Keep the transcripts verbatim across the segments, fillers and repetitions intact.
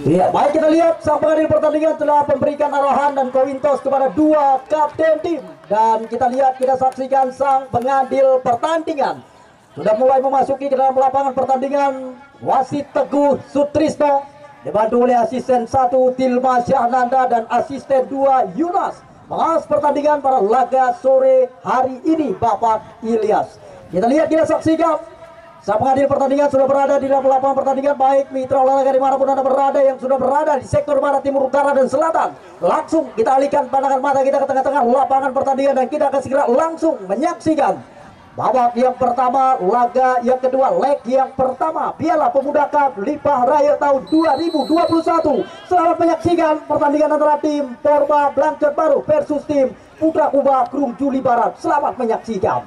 Ya, baik, kita lihat sang pengadil pertandingan telah memberikan arahan dan koin tos kepada dua kapten tim, dan kita lihat, kita saksikan sang pengadil pertandingan sudah mulai memasuki ke dalam lapangan pertandingan. Wasit Teguh Sutrisno dibantu oleh asisten satu Tilma Syahnanda dan asisten dua Yunas mengawas pertandingan pada laga sore hari ini Bapak Ilyas. Kita lihat, kita saksikan sang pengadil pertandingan sudah berada di dalam lapangan pertandingan. Baik mitra olahraga dimanapun Anda berada yang sudah berada di sektor barat, timur, utara, dan selatan, langsung kita alihkan pandangan mata kita ke tengah-tengah lapangan pertandingan dan kita akan segera langsung menyaksikan babak yang pertama, laga yang kedua, leg yang pertama Piala Pemuda Cup Lipah Raya tahun dua ribu dua puluh satu. Selamat menyaksikan pertandingan antara tim Porba Blancet Baru versus tim Putra Kuba Krung Juli Barat. Selamat menyaksikan.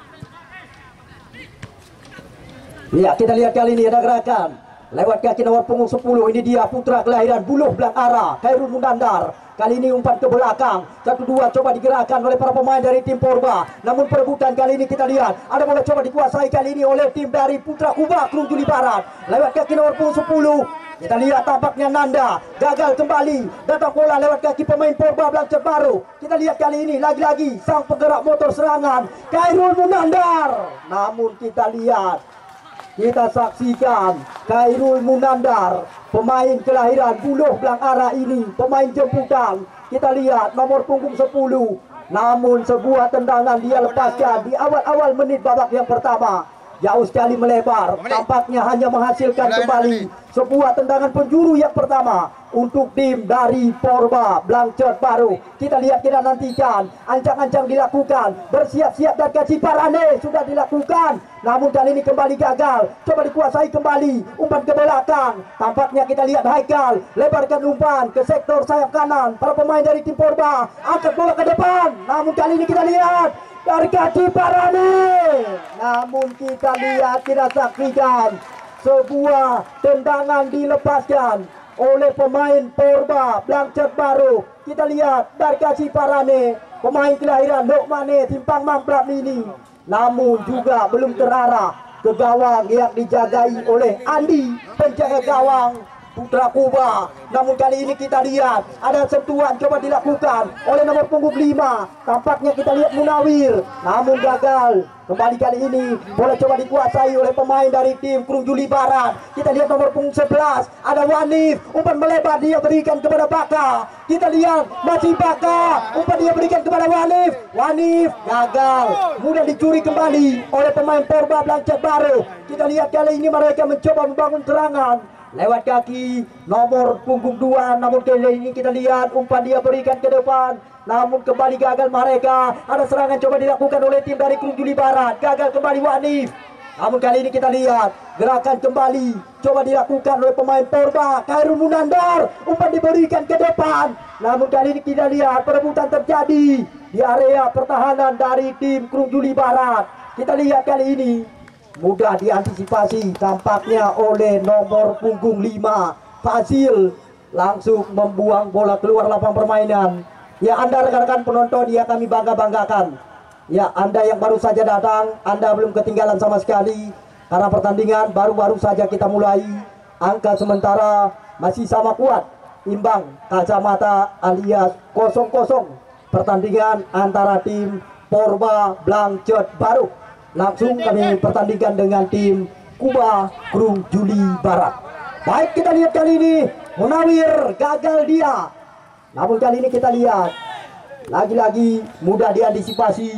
Ya, kita lihat kali ini ada gerakan lewat kaki nomor punggung sepuluh. Ini dia putra kelahiran Buluh Blang Ara, Khairul Munandar. Kali ini umpan ke belakang, satu dua coba digerakkan oleh para pemain dari tim Porba. Namun perebutan kali ini kita lihat ada bola coba dikuasai kali ini oleh tim dari Putra Kuba Krung Juli Barat. Lewat kaki nomor punggung sepuluh, kita lihat tampaknya Nanda gagal kembali, datang bola lewat kaki pemain Porba Blancet Baru. Kita lihat kali ini lagi-lagi sang penggerak motor serangan Khairul Munandar. Namun kita lihat, kita saksikan Khairul Munandar, pemain kelahiran Buluh Blang Ara ini, pemain jemputan. Kita lihat nomor punggung sepuluh. Namun sebuah tendangan dia lepaskan di awal-awal menit babak yang pertama. Jauh sekali melebar, tampaknya hanya menghasilkan kembali sebuah tendangan penjuru yang pertama untuk tim dari Porba Blancet Baru. Kita lihat, kita nantikan, ancang-ancang dilakukan, bersiap-siap dan kasih parane sudah dilakukan. Namun kali ini kembali gagal, coba dikuasai kembali, umpan ke belakang. Tampaknya kita lihat Haikal lebarkan umpan ke sektor sayap kanan. Para pemain dari tim Porba angkat bola ke depan. Namun kali ini kita lihat dari kaki Parane. Namun kita lihat, kita saksikan sebuah tendangan dilepaskan oleh pemain Porba Blancet Baru. Kita lihat dari kaki Parane, pemain kelahiran Lokmane Timpang Mamplak Mini. Namun juga belum terarah ke gawang yang dijagai oleh Andi, penjaga gawang Putra Kuba. Namun kali ini kita lihat ada sentuhan coba dilakukan oleh nomor punggung lima. Tampaknya kita lihat Munawir, namun gagal. Kembali kali ini bola coba dikuasai oleh pemain dari tim Krung Juli Barat. Kita lihat nomor punggung sebelas ada Wanif, umpan melebar dia berikan kepada Baka. Kita lihat masih Baka, umpan dia berikan kepada Wanif. Wanif gagal, mudah dicuri kembali oleh pemain Porba Blancet Baru. Kita lihat kali ini mereka mencoba membangun serangan lewat kaki nomor punggung dua. Namun kali ini kita lihat umpan dia berikan ke depan, namun kembali gagal mereka. Ada serangan coba dilakukan oleh tim dari Krung Juli Barat, gagal kembali Wanif. Namun kali ini kita lihat gerakan kembali coba dilakukan oleh pemain Porba, Khairul Munandar, umpan diberikan ke depan. Namun kali ini kita lihat perebutan terjadi di area pertahanan dari tim Krung Juli Barat. Kita lihat kali ini mudah diantisipasi tampaknya oleh nomor punggung lima Fazil, langsung membuang bola keluar lapangan permainan. Ya, Anda rekan-rekan penonton ya, kami bangga-banggakan. Ya, Anda yang baru saja datang, Anda belum ketinggalan sama sekali, karena pertandingan baru-baru saja kita mulai. Angka sementara masih sama kuat, imbang kacamata alias kosong kosong. Pertandingan antara tim Porba Blancet Baru. Langsung kami pertandingkan dengan tim Kuba Krung Juli Barat. Baik, kita lihat kali ini Munawir gagal dia. Namun kali ini kita lihat lagi-lagi mudah diantisipasi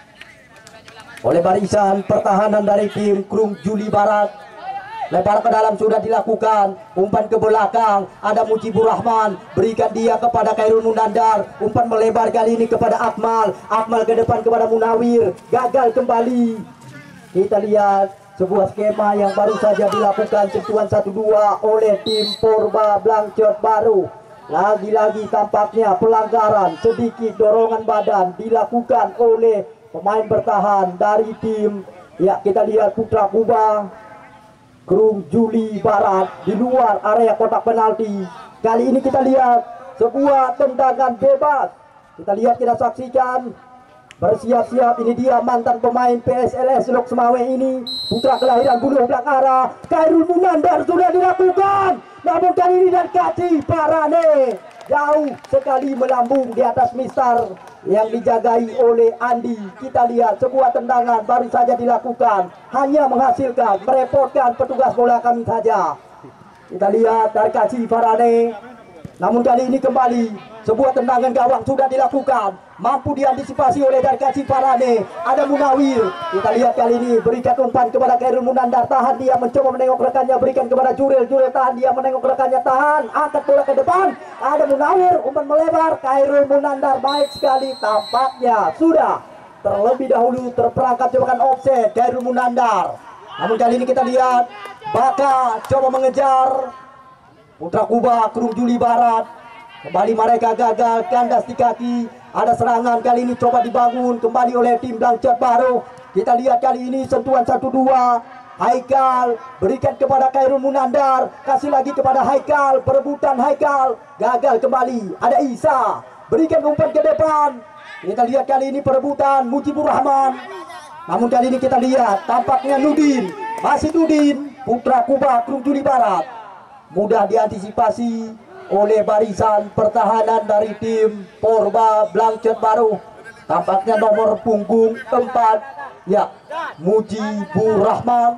oleh barisan pertahanan dari tim Krung Juli Barat. Lebar ke dalam sudah dilakukan, umpan ke belakang ada Mujibur Rahman, berikan dia kepada Khairul Munandar, umpan melebar kali ini kepada Akmal. Akmal ke depan kepada Munawir, gagal kembali. Kita lihat sebuah skema yang baru saja dilakukan, sentuhan satu dua oleh tim Porba Blancet Baru. Lagi-lagi tampaknya pelanggaran, sedikit dorongan badan dilakukan oleh pemain bertahan dari tim, ya kita lihat Putra Kuba Krung Juli Barat di luar area kotak penalti. Kali ini kita lihat sebuah tendangan bebas. Kita lihat, kita saksikan bersiap-siap. Ini dia mantan pemain P S L S Lok Semawe ini, putra kelahiran Buluh Blang Ara, Khairul Munandar sudah dilakukan. Namun kali ini dan Kaci Parane jauh sekali melambung di atas Mister yang dijagai oleh Andi. Kita lihat sebuah tendangan baru saja dilakukan, hanya menghasilkan merepotkan petugas bola kami saja. Kita lihat dari Kaci Parane, namun kali ini kembali sebuah tendangan gawang sudah dilakukan, mampu diantisipasi oleh dari Kaci Parane. Ada Munawir, kita lihat kali ini berikan umpan kepada Khairul Munandar, tahan dia, mencoba menengok rekannya, berikan kepada Jurel, Jurel tahan dia, menengok rekannya, tahan, angkat bola ke depan. Ada Munawir, umpan melebar, Khairul Munandar baik sekali, tampaknya sudah terlebih dahulu terperangkap jebakan offset Khairul Munandar. Namun kali ini kita lihat Baka coba mengejar Putra Kuba, Krung Juli Barat. Kembali mereka gagal, kandas di kaki. Ada serangan kali ini coba dibangun kembali oleh tim Blanchard Baru. Kita lihat kali ini sentuhan satu dua. Haikal berikan kepada Khairul Munandar, kasih lagi kepada Haikal, perebutan Haikal gagal kembali. Ada Isa, berikan umpan ke depan. Kita lihat kali ini perebutan Mujibur Rahman. Namun kali ini kita lihat tampaknya Nudin, masih Nudin, Putra Kuba, Krung Juli Barat. Mudah diantisipasi oleh barisan pertahanan dari tim Porba Blanchard Baru. Tampaknya nomor punggung empat, ya, Mujibur Rahman.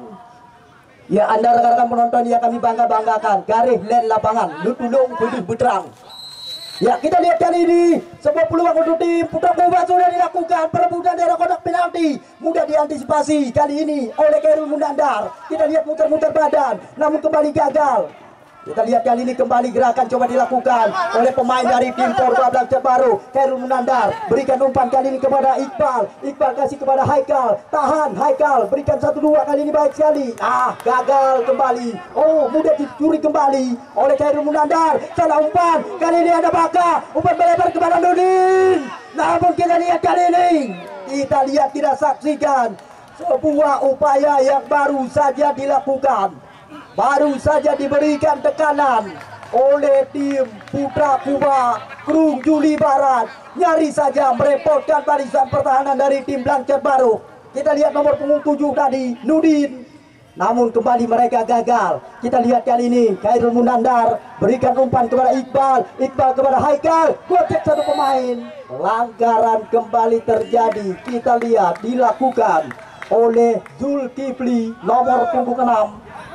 Ya, Anda rekan-rekan penonton yang kami bangga-banggakan, garis len lapangan Lutulung Bedih Bedrang. Ya, kita lihat kali ini sebuah peluang untuk tim Putra Kuba sudah dilakukan, perebutan daerah kotak penalti mudah diantisipasi kali ini oleh Khairul Munandar. Kita lihat muter-muter badan, namun kembali gagal. Kita lihat kali ini kembali gerakan coba dilakukan oleh pemain dari tim Porba Blanchard Baru. Khairul Munandar berikan umpan kali ini kepada Iqbal. Iqbal kasih kepada Haikal. Tahan Haikal, berikan satu dua kali ini baik sekali. Ah, gagal kembali. Oh, mudah dicuri kembali oleh Khairul Munandar. Salah umpan. Kali ini ada Baka. Umpan melebar kepada Nudin. Namun kita lihat kali ini, kita lihat tidak saksikan sebuah upaya yang baru saja dilakukan. Baru saja diberikan tekanan oleh tim Putra Kuba, Krung Juli Barat. Nyari saja merepotkan barisan pertahanan dari tim Blanchard Baru. Kita lihat nomor punggung tujuh tadi, Nudin. Namun kembali mereka gagal. Kita lihat kali ini Khairul Munandar berikan umpan kepada Iqbal. Iqbal kepada Haikal. Gocek satu pemain. Pelanggaran kembali terjadi. Kita lihat dilakukan oleh Zulkifli nomor punggung enam.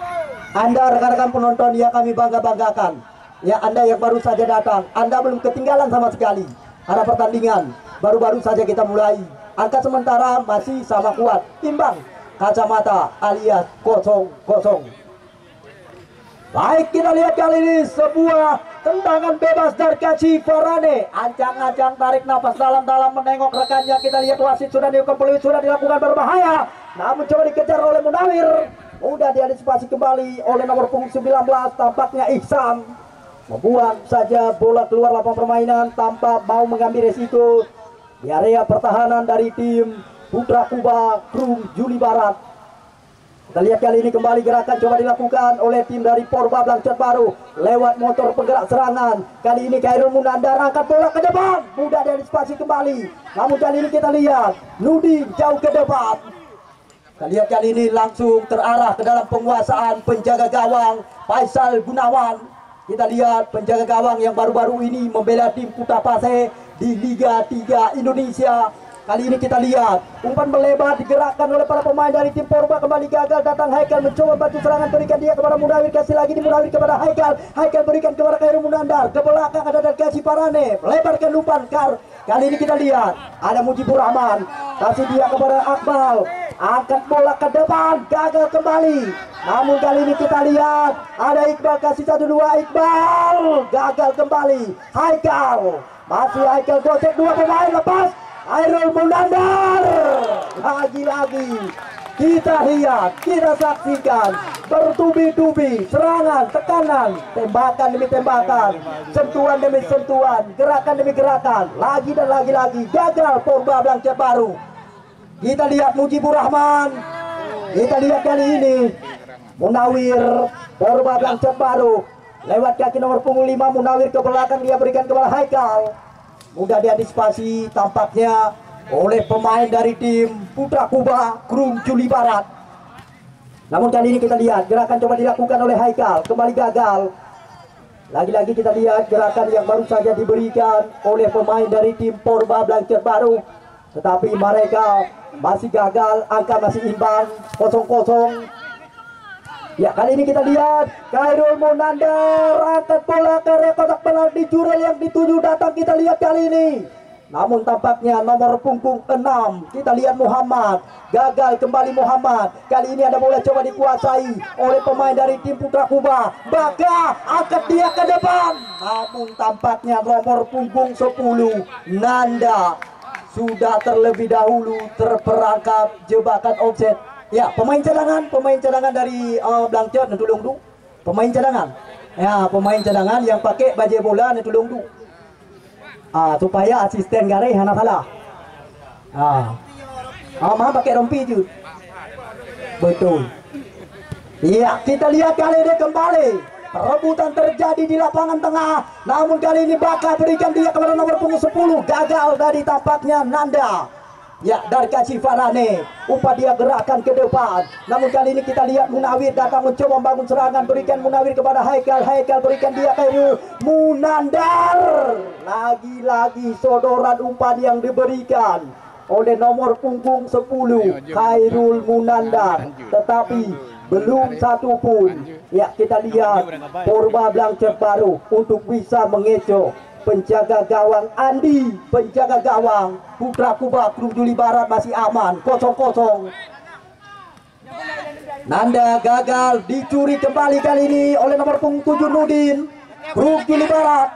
Anda rekan-rekan penonton yang kami bangga-banggakan, ya, Anda yang baru saja datang, Anda belum ketinggalan sama sekali. Ada pertandingan baru-baru saja kita mulai. Angka sementara masih sama kuat, imbang, kacamata alias kosong kosong. Baik, kita lihat kali ini sebuah tendangan bebas dari Kaci Parane. Ancang-ancang tarik nafas dalam-dalam menengok rekannya. Kita lihat wasit sudah dihukum peluit, sudah dilakukan berbahaya. Namun coba dikejar oleh Munawir. Udah diantisipasi kembali oleh nomor punggung sembilan belas, tampaknya Ihsan. Membuang saja bola keluar lapangan permainan tanpa mau mengambil resiko di area pertahanan dari tim Putra Kuba, Krung Juli Barat. Kita lihat kali ini kembali gerakan coba dilakukan oleh tim dari Porba Blanchard Baru lewat motor penggerak serangan. Kali ini Khairul Munandar angkat bola ke depan, mudah diantisipasi kembali. Namun kali ini kita lihat Nudin jauh ke depan. Kita lihat kali ini langsung terarah ke dalam penguasaan penjaga gawang Faisal Gunawan. Kita lihat penjaga gawang yang baru-baru ini membela tim Putra Pase di Liga tiga Indonesia. Kali ini kita lihat umpan melebar digerakkan oleh para pemain dari tim Porba, kembali gagal. Datang Haikal mencoba bantu serangan, berikan dia kepada Munawir, kasih lagi di Munawir kepada Haikal. Haikal berikan kepada Khairul Munandar, ke belakang ada dari Kaci Parane, melebarkan umpan kar. Kali ini kita lihat ada Mujibur Rahman, kasih dia kepada Akmal, angkat bola ke depan, gagal kembali. Namun kali ini kita lihat ada Iqbal, kasih satu dua, Iqbal gagal kembali. Haikal, masih Haikal, gocek dua pemain, lepas. Khairul Munandar lagi-lagi kita lihat, kita saksikan bertubi-tubi serangan, tekanan, tembakan demi tembakan, sentuhan demi sentuhan, gerakan demi gerakan, lagi dan lagi-lagi gagal Porba Blanchard Baru. Kita lihat Mujibur Rahman, kita lihat kali ini Munawir, Porba Blanchard Baru lewat kaki nomor punggung lima. Munawir ke belakang, dia berikan kepada Haikal. Mudah diantisipasi tampaknya oleh pemain dari tim Putra Kuba Krung Juli Barat. Namun kali ini kita lihat gerakan coba dilakukan oleh Haikal, kembali gagal. Lagi-lagi kita lihat gerakan yang baru saja diberikan oleh pemain dari tim Porba Blanket Baru, tetapi mereka masih gagal, angka masih imbang kosong kosong. Ya, kali ini kita lihat Khairul Munandar angkat bola ke kotak penalti jurel yang dituju datang, kita lihat kali ini. Namun tampaknya nomor punggung enam, kita lihat Muhammad, gagal kembali Muhammad. Kali ini ada bola coba dikuasai oleh pemain dari tim Putra Kuba. Baka angkat dia ke depan. Namun tampaknya nomor punggung sepuluh Nanda sudah terlebih dahulu terperangkap jebakan offset. Ya, pemain cadangan, pemain cadangan dari uh, Blangcet netulung du. Pemain cadangan. Ya, pemain cadangan yang pakai baju bola netulung du. Ah, supaya asisten garai hana salah. Ah. Ah, mah pakai rompi ju. Betul. Iya, kita lihat kali ini kembali. Perebutan terjadi di lapangan tengah. Namun kali ini Baka berikan dia kepada nomor punggung sepuluh. Gagal dari tampaknya Nanda. Ya, dari kasih Farane, upah dia gerakan ke depan. Namun kali ini kita lihat Munawir datang mencoba membangun serangan, berikan Munawir kepada Haikal. Haikal berikan dia ke Munandar. Lagi-lagi sodoran umpan yang diberikan oleh nomor punggung sepuluh Khairul Munandar, tetapi belum satu pun. Ya, kita lihat Porba Blanket Baru untuk bisa mengecoh penjaga gawang Andi, penjaga gawang Putra Kuba Krung Juli Barat masih aman, kosong kosong. Nanda gagal, dicuri kembali kali ini oleh nomor punggung tujuh Nudin Krung Juli Barat.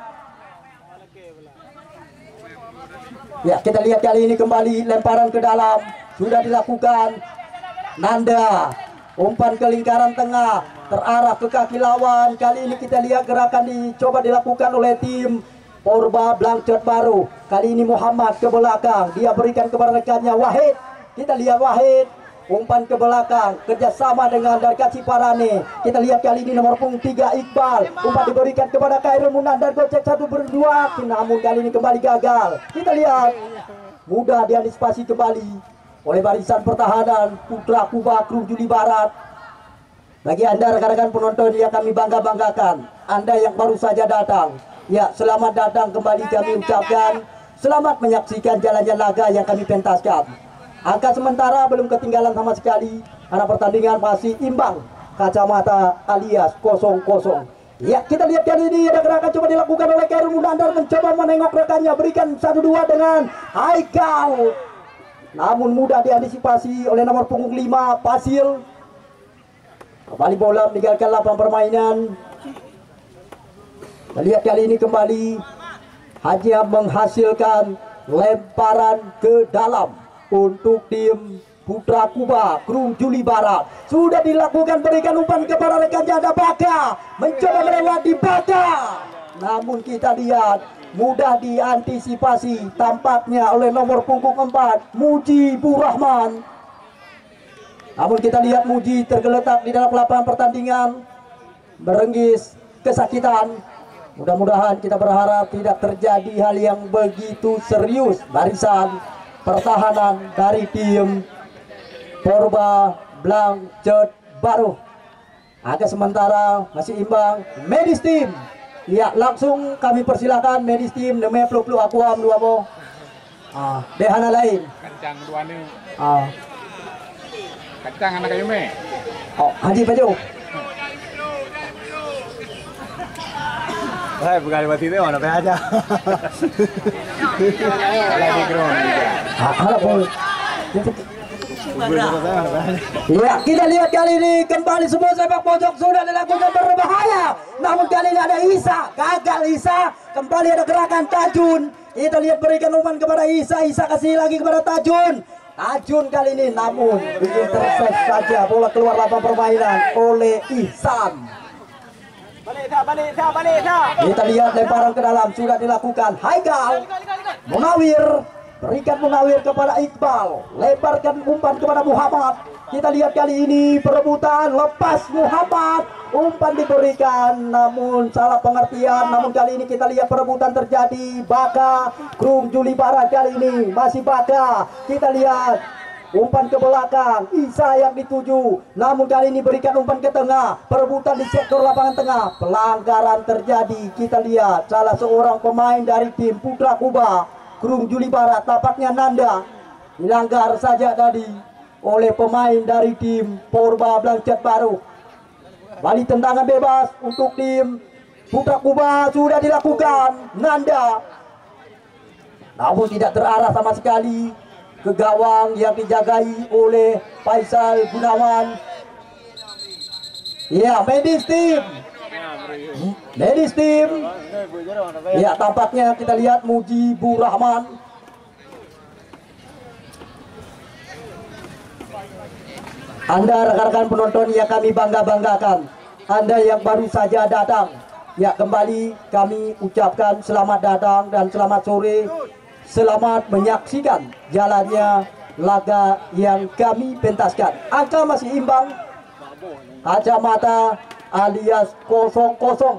Ya, kita lihat kali ini kembali lemparan ke dalam sudah dilakukan. Nanda umpan ke lingkaran tengah terarah ke kaki lawan. Kali ini kita lihat gerakan dicoba dilakukan oleh tim Porba Blanket Baru. Kali ini Muhammad ke belakang, dia berikan kepada rekannya Wahid. Kita lihat Wahid umpan ke belakang kerjasama dengan Darkasi Parane. Kita lihat kali ini nomor punggung tiga Iqbal, umpan diberikan kepada Khairul Munandar, gocek satu berdua. Namun kali ini kembali gagal. Kita lihat mudah diantisipasi kembali oleh barisan pertahanan Putra Kuba Krung Juli Barat. Bagi Anda rekan-rekan penonton yang kami bangga-banggakan, Anda yang baru saja datang, ya, selamat datang kembali kami ucapkan. Selamat menyaksikan jalannya laga yang kami pentaskan. Angka sementara belum ketinggalan sama sekali, karena pertandingan masih imbang kacamata alias kosong kosong. Ya, kita lihat kali ini ada gerakan coba dilakukan oleh Khairul Munandar, mencoba menengok rekannya, berikan satu dua dengan Haikal. Namun mudah diantisipasi oleh nomor punggung lima Pasil. Kembali bola meninggalkan lapangan permainan. Kita lihat kali ini kembali hanya menghasilkan lemparan ke dalam untuk tim Putra Kuba Krung Juli Barat. Sudah dilakukan, berikan umpan kepada rekannya, ada Baka mencoba melewati Baka. Namun kita lihat mudah diantisipasi tampaknya oleh nomor punggung empat Mujibur Rahman. Namun kita lihat Muji tergeletak di dalam lapangan pertandingan, merenggis kesakitan. Mudah-mudahan kita berharap tidak terjadi hal yang begitu serius. Barisan pertahanan dari tim Porba Blanket Baru. Agak sementara masih imbang. Medis tim, ya, langsung kami persilakan medis tim demi peluk-peluk akuam dua mo. Ah, dehana lain. Kencang dua ni. Ah. Kencang anak kayu me. Oh, Haji Baju. Hai, bukan mati itu mana aja. Lagi kron. Ah, harap ya, kita lihat kali ini kembali semua sepak pojok sudah dilakukan berbahaya. Namun kali ini ada Isa, gagal Isa. Kembali ada gerakan Tajun. Kita lihat berikan umpan kepada Isa, Isa kasih lagi kepada Tajun. Tajun kali ini namun intercept saja, bola keluar lapangan permainan oleh Ihsan. Kita lihat lemparan ke dalam sudah dilakukan. Haikal, Munawir, berikan Munawir kepada Iqbal, lemparkan umpan kepada Muhammad. Kita lihat kali ini perebutan, lepas Muhammad, umpan diberikan namun salah pengertian. Namun kali ini kita lihat perebutan terjadi. Baka Krung Juli Barat kali ini masih Baka. Kita lihat umpan ke belakang, Isa yang dituju. Namun kali ini berikan umpan ke tengah. Perebutan di sektor lapangan tengah. Pelanggaran terjadi. Kita lihat salah seorang pemain dari tim Putra Kuba Krung Juli Barat, tampaknya Nanda, dilanggar saja tadi oleh pemain dari tim Porba Blanket Baru. Balik tendangan bebas untuk tim Putra Kuba sudah dilakukan Nanda, namun tidak terarah sama sekali ke gawang yang dijagai oleh Faisal Gunawan. Ya, medis tim, medis tim. Ya, tampaknya kita lihat Mujibur Rahman. Anda rekan-rekan penonton yang kami bangga-banggakan, Anda yang baru saja datang, ya kembali kami ucapkan selamat datang dan selamat sore. Selamat menyaksikan jalannya laga yang kami pentaskan. Angka masih imbang, kacamata alias kosong kosong.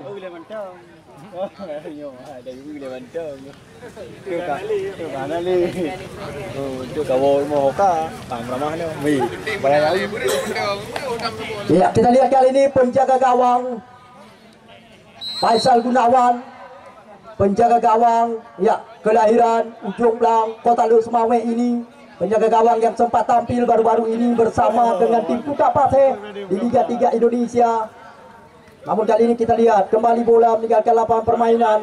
Ya, kita lihat kali ini penjaga gawang Faisal Gunawan, penjaga gawang ya kelahiran Ujung Blang, Kota Lusmawe ini, penjaga gawang yang sempat tampil baru-baru ini bersama dengan tim Putra Pase di Liga tiga Indonesia. Namun kali ini kita lihat kembali bola meninggalkan lapangan permainan.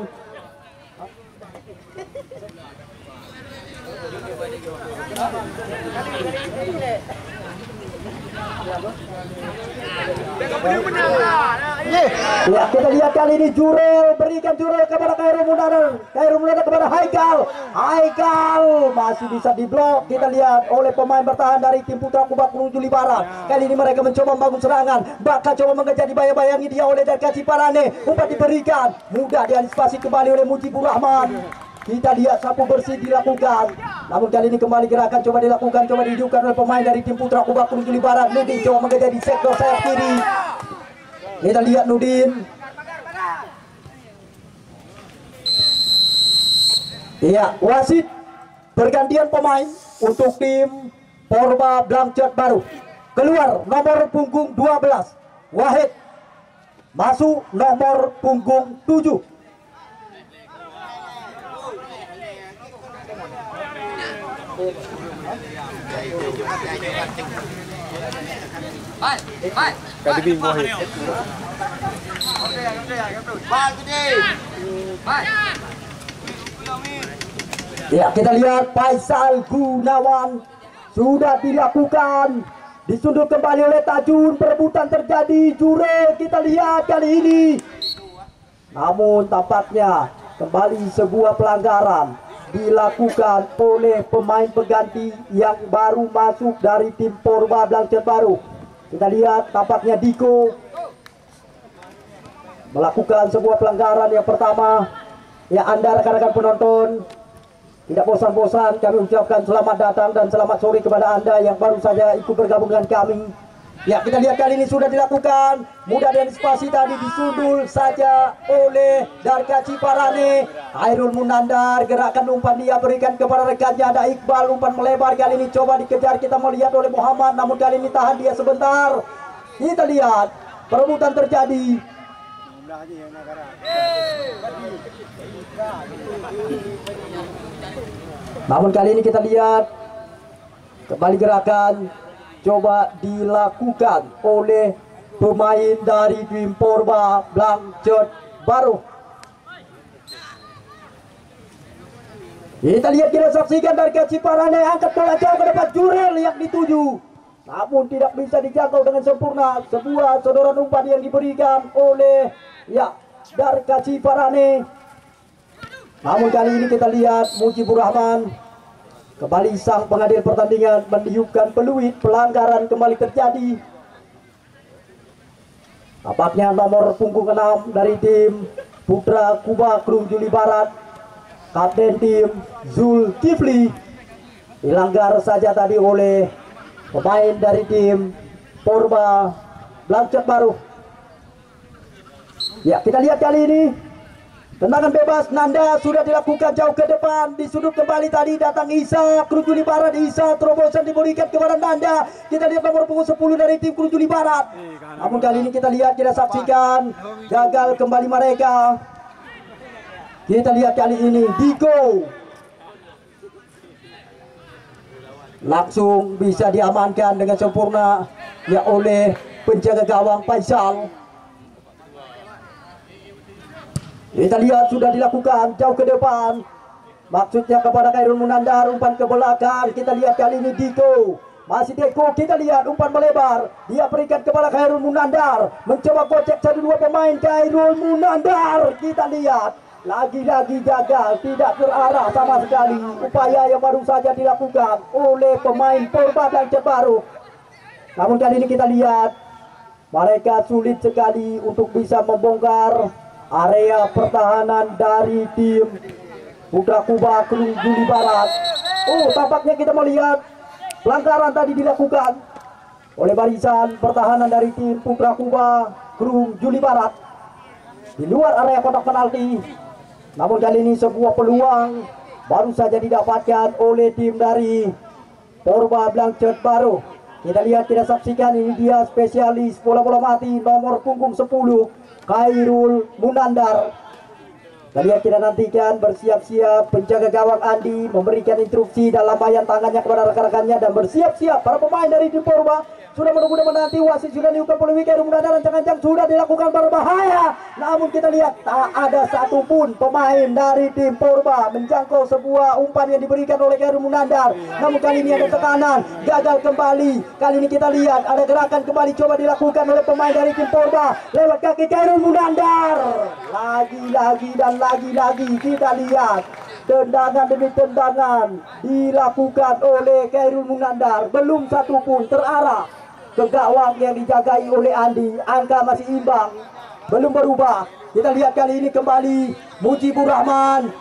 Ya, kita lihat kali ini Jurel berikan Jurel kepada Khairul Munandar, Khairul Munandar kepada Haikal. Haikal masih bisa diblok. Kita lihat oleh pemain bertahan dari tim Putra Kuba Krung Juli Barat. Kali ini mereka mencoba membangun serangan, bahkan coba mengejar dibayang-bayangi dia oleh Darka Ciparane. Umpan diberikan, mudah diantisipasi kembali oleh Mujibur Rahman. Kita lihat sapu bersih dilakukan. Namun kali ini kembali gerakan coba dilakukan, coba dihidupkan oleh pemain dari tim Putra Kuba Krung Juli Barat. Nudin coba mengejar di sektor sayap kiri. Kita lihat Nudin. Iya, wasit pergantian pemain untuk tim Porba Blanket Baru. Keluar nomor punggung dua belas Wahid, masuk nomor punggung tujuh. Kati bin Wahid. Ya, kita lihat Faisal Gunawan sudah dilakukan, disundul kembali oleh Tajun. Perebutan terjadi, Jurel kita lihat kali ini. Namun tampaknya kembali sebuah pelanggaran dilakukan oleh pemain pengganti yang baru masuk dari tim Porba Blanket Baru. Kita lihat tampaknya Diko melakukan sebuah pelanggaran yang pertama. Ya, Anda rekan-rekan penonton tidak bosan-bosan kami ucapkan selamat datang dan selamat sore kepada Anda yang baru saja ikut bergabung dengan kami. Ya, kita lihat kali ini sudah dilakukan, mudah diantisipasi tadi, disundul saja oleh Darka Ciparane. Khairul Munandar, gerakan umpan dia berikan kepada rekannya, ada Iqbal, umpan melebar kali ini coba dikejar, kita melihat oleh Muhammad, namun kali ini tahan dia sebentar. Kita lihat perebutan terjadi. Namun kali ini kita lihat kembali gerakan coba dilakukan oleh pemain dari tim Porba Blanket Baru. Kita lihat, kita saksikan dari Ciparane, angkat bola jauh ke depan, Jurel yang dituju, namun tidak bisa dijangkau dengan sempurna. Sebuah sodoran umpan yang diberikan oleh ya Darka Ciparane. Namun kali ini kita lihat Mujibur Rahman, kembali sang pengadil pertandingan meniupkan peluit, pelanggaran kembali terjadi. Tampaknya nomor punggung enam dari tim Putra Kuba Krung Juli Barat, kapten tim Zulkifli, dilanggar saja tadi oleh pemain dari tim Porba Blanket Baru. Ya, kita lihat kali ini tendangan bebas Nanda sudah dilakukan jauh ke depan, di sudut kembali tadi datang Isa Krujuli Barat. Isa terobosan diberikan kepada Nanda. Kita lihat nomor punggung sepuluh dari tim Krujuli Barat. Namun kali ini kita lihat, kita saksikan gagal kembali mereka. Kita lihat kali ini Diko langsung bisa diamankan dengan sempurna ya oleh penjaga gawang Faisal. Kita lihat sudah dilakukan jauh ke depan, maksudnya kepada Khairul Munandar, umpan ke belakang. Kita lihat kali ini Diko, masih Diko, kita lihat umpan melebar, dia berikan kepada Khairul Munandar, mencoba kocek satu dua pemain Khairul Munandar. Kita lihat lagi-lagi gagal, tidak terarah sama sekali upaya yang baru saja dilakukan oleh pemain Purba Blanket Baru. Namun kali ini kita lihat mereka sulit sekali untuk bisa membongkar area pertahanan dari tim Putra Kuba Krujuli Barat. Oh, tampaknya kita melihat pelanggaran tadi dilakukan oleh barisan pertahanan dari tim Putra Kuba Krujuli Barat di luar area kotak penalti. Namun kali ini sebuah peluang baru saja didapatkan oleh tim dari Purba Blanket Baru. Kita lihat, kita saksikan, ini dia spesialis bola-bola mati nomor punggung sepuluh Khairul Munandar. Kita lihat, kita nantikan, bersiap-siap penjaga gawang Andi memberikan instruksi dalam bayan tangannya kepada rekan-rekannya, dan bersiap-siap para pemain dari tim Purba sudah menunggu dan menanti. Wasit sudah dihukum oleh Khairul Munandar, rancang-rancang sudah dilakukan berbahaya. Namun kita lihat tak ada satupun pemain dari tim Purba menjangkau sebuah umpan yang diberikan oleh Khairul Munandar. Namun kali ini ada tekanan, gagal kembali. Kali ini kita lihat ada gerakan kembali coba dilakukan oleh pemain dari tim Purba lewat kaki Khairul Munandar. Lagi-lagi dan lagi-lagi kita lihat tendangan demi tendangan dilakukan oleh Khairul Munandar, belum satu pun terarah ke gawang yang dijagai oleh Andi. Angka masih imbang, belum berubah. Kita lihat kali ini kembali Mujibur Rahman.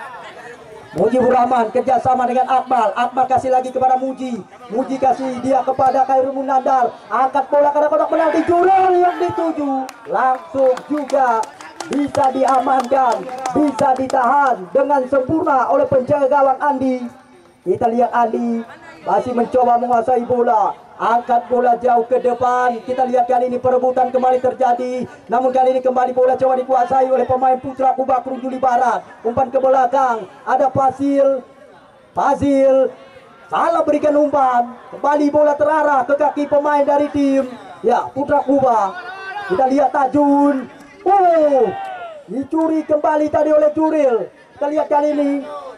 Mujibur Rahman kerjasama dengan Akmal. Akmal kasih lagi kepada Muji. Muji kasih dia kepada Khairul Munandar. Angkat bola ke kotak penalti, Jurel yang dituju langsung juga bisa diamankan, bisa ditahan dengan sempurna oleh penjaga gawang Andi. Kita lihat Andi masih mencoba menguasai bola, angkat bola jauh ke depan. Kita lihat kali ini perebutan kembali terjadi, namun kali ini kembali bola coba dikuasai oleh pemain Putra Kuba Krujuli Barat. Umpan ke belakang, ada Fasil. Fasil salah berikan umpan, kembali bola terarah ke kaki pemain dari tim ya Putra Kuba. Kita lihat Tajun. Oh, dicuri kembali tadi oleh Juril. Kita lihat kali ini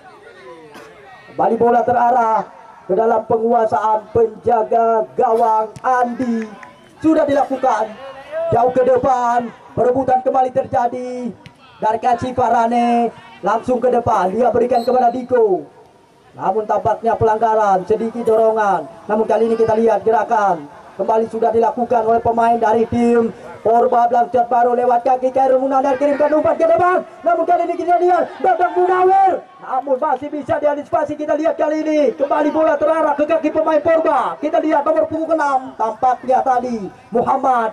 kembali bola terarah ke dalam penguasaan penjaga gawang Andi. Sudah dilakukan jauh ke depan, perebutan kembali terjadi dari Kaci Farane langsung ke depan, dia berikan kepada Diko. Namun tampaknya pelanggaran, sedikit dorongan. Namun kali ini kita lihat gerakan kembali sudah dilakukan oleh pemain dari tim Purba Blanket Baru lewat kaki Khairul Munandar, kirimkan umpan ke depan. Namun kali ini kita lihat datang Munawir, namun masih bisa diantisipasi. Kita lihat kali ini kembali bola terarah ke kaki pemain Purba. Kita lihat nomor punggung enam, tampaknya tadi Muhammad.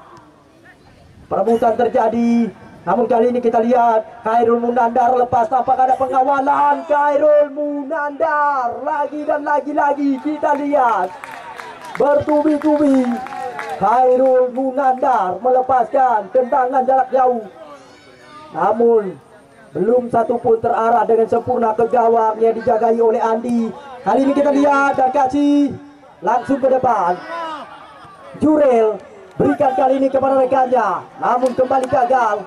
Perebutan terjadi, namun kali ini kita lihat Khairul Munandar lepas, tampak ada pengawalan Khairul Munandar. Lagi dan lagi-lagi kita lihat bertubi-tubi Khairul Munandar melepaskan tendangan jarak jauh, namun belum satu pun terarah dengan sempurna ke gawang yang dijagai oleh Andi. Kali ini kita lihat dan kasih langsung ke depan. Jurel berikan kali ini kepada rekannya, namun kembali gagal.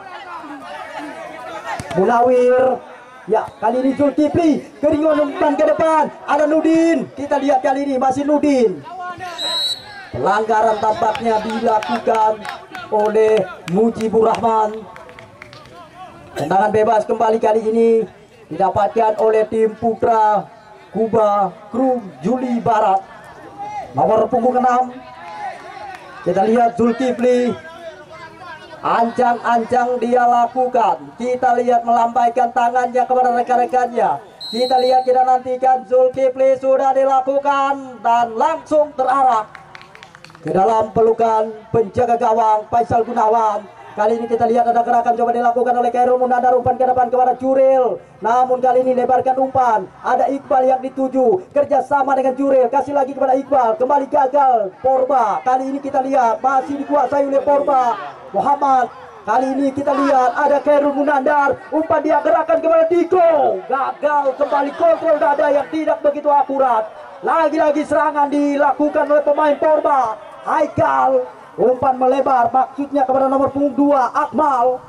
Munawir, ya kali ini Zulkifli, keringan umpan ke depan. Ada Nudin, kita lihat kali ini masih Nudin. Pelanggaran tampaknya dilakukan oleh Mujibur Rahman. Tendangan bebas kembali kali ini didapatkan oleh tim Putra Kuba Krujuli Barat. Nomor punggung enam. Kita lihat Zulkifli, ancang-ancang dia lakukan. Kita lihat melambaikan tangannya kepada rekan-rekannya. Kita lihat, kita nantikan Zulkifli sudah dilakukan dan langsung terarah ke dalam pelukan penjaga gawang Faisal Gunawan. Kali ini kita lihat ada gerakan coba dilakukan oleh Khairul Munandar, umpan ke depan kepada Juril. Namun kali ini lebarkan umpan. Ada Iqbal yang dituju, kerjasama dengan Juril, kasih lagi kepada Iqbal, kembali gagal Porba. Kali ini kita lihat masih dikuasai oleh Porba Muhammad. Kali ini kita lihat ada Khairul Munandar, umpan dia gerakan kepada Diko, gagal kembali kontrol dada yang tidak begitu akurat. Lagi-lagi serangan dilakukan oleh pemain Porba. Haikal, umpan melebar, maksudnya kepada nomor punggung dua Akmal.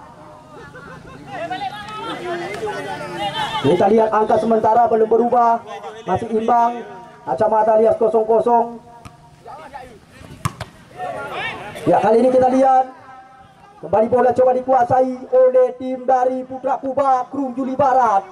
Kita lihat angka sementara belum berubah, masih imbang. Kacamata alias kosong kosong. Ya, kali ini kita lihat kembali bola coba dikuasai oleh tim dari Putra Kuba Krung Juli Barat.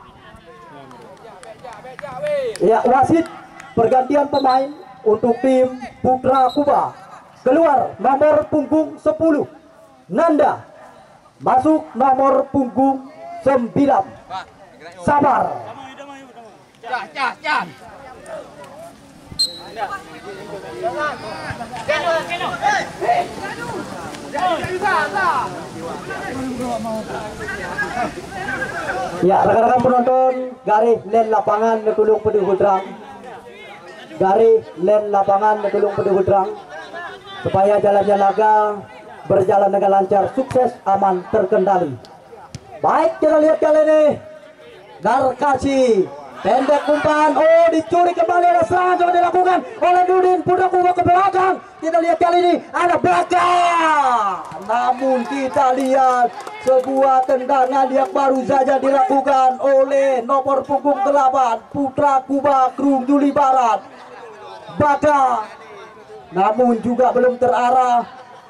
Ya, wasit pergantian pemain untuk tim Putra Kuba. Keluar nomor punggung sepuluh Nanda, masuk nomor punggung sembilan Sabar. Ya, rekan-rekan penonton, garis len lapangan Nekulung Peduh Hudrang, garis len lapangan Nekulung Peduh Hudrang, supaya jalannya laga berjalan dengan lancar, sukses, aman, terkendali. Baik, kita lihat kali ini Narkasi, pendek umpan, oh dicuri kembali, ada serangan coba dilakukan oleh Nudin Putra Kuba ke belakang. Kita lihat kali ini ada belakang, namun kita lihat sebuah tendangan yang baru saja dilakukan oleh nomor punggung delapan Putra Kuba Krung Juli Barat. Baka, namun juga belum terarah.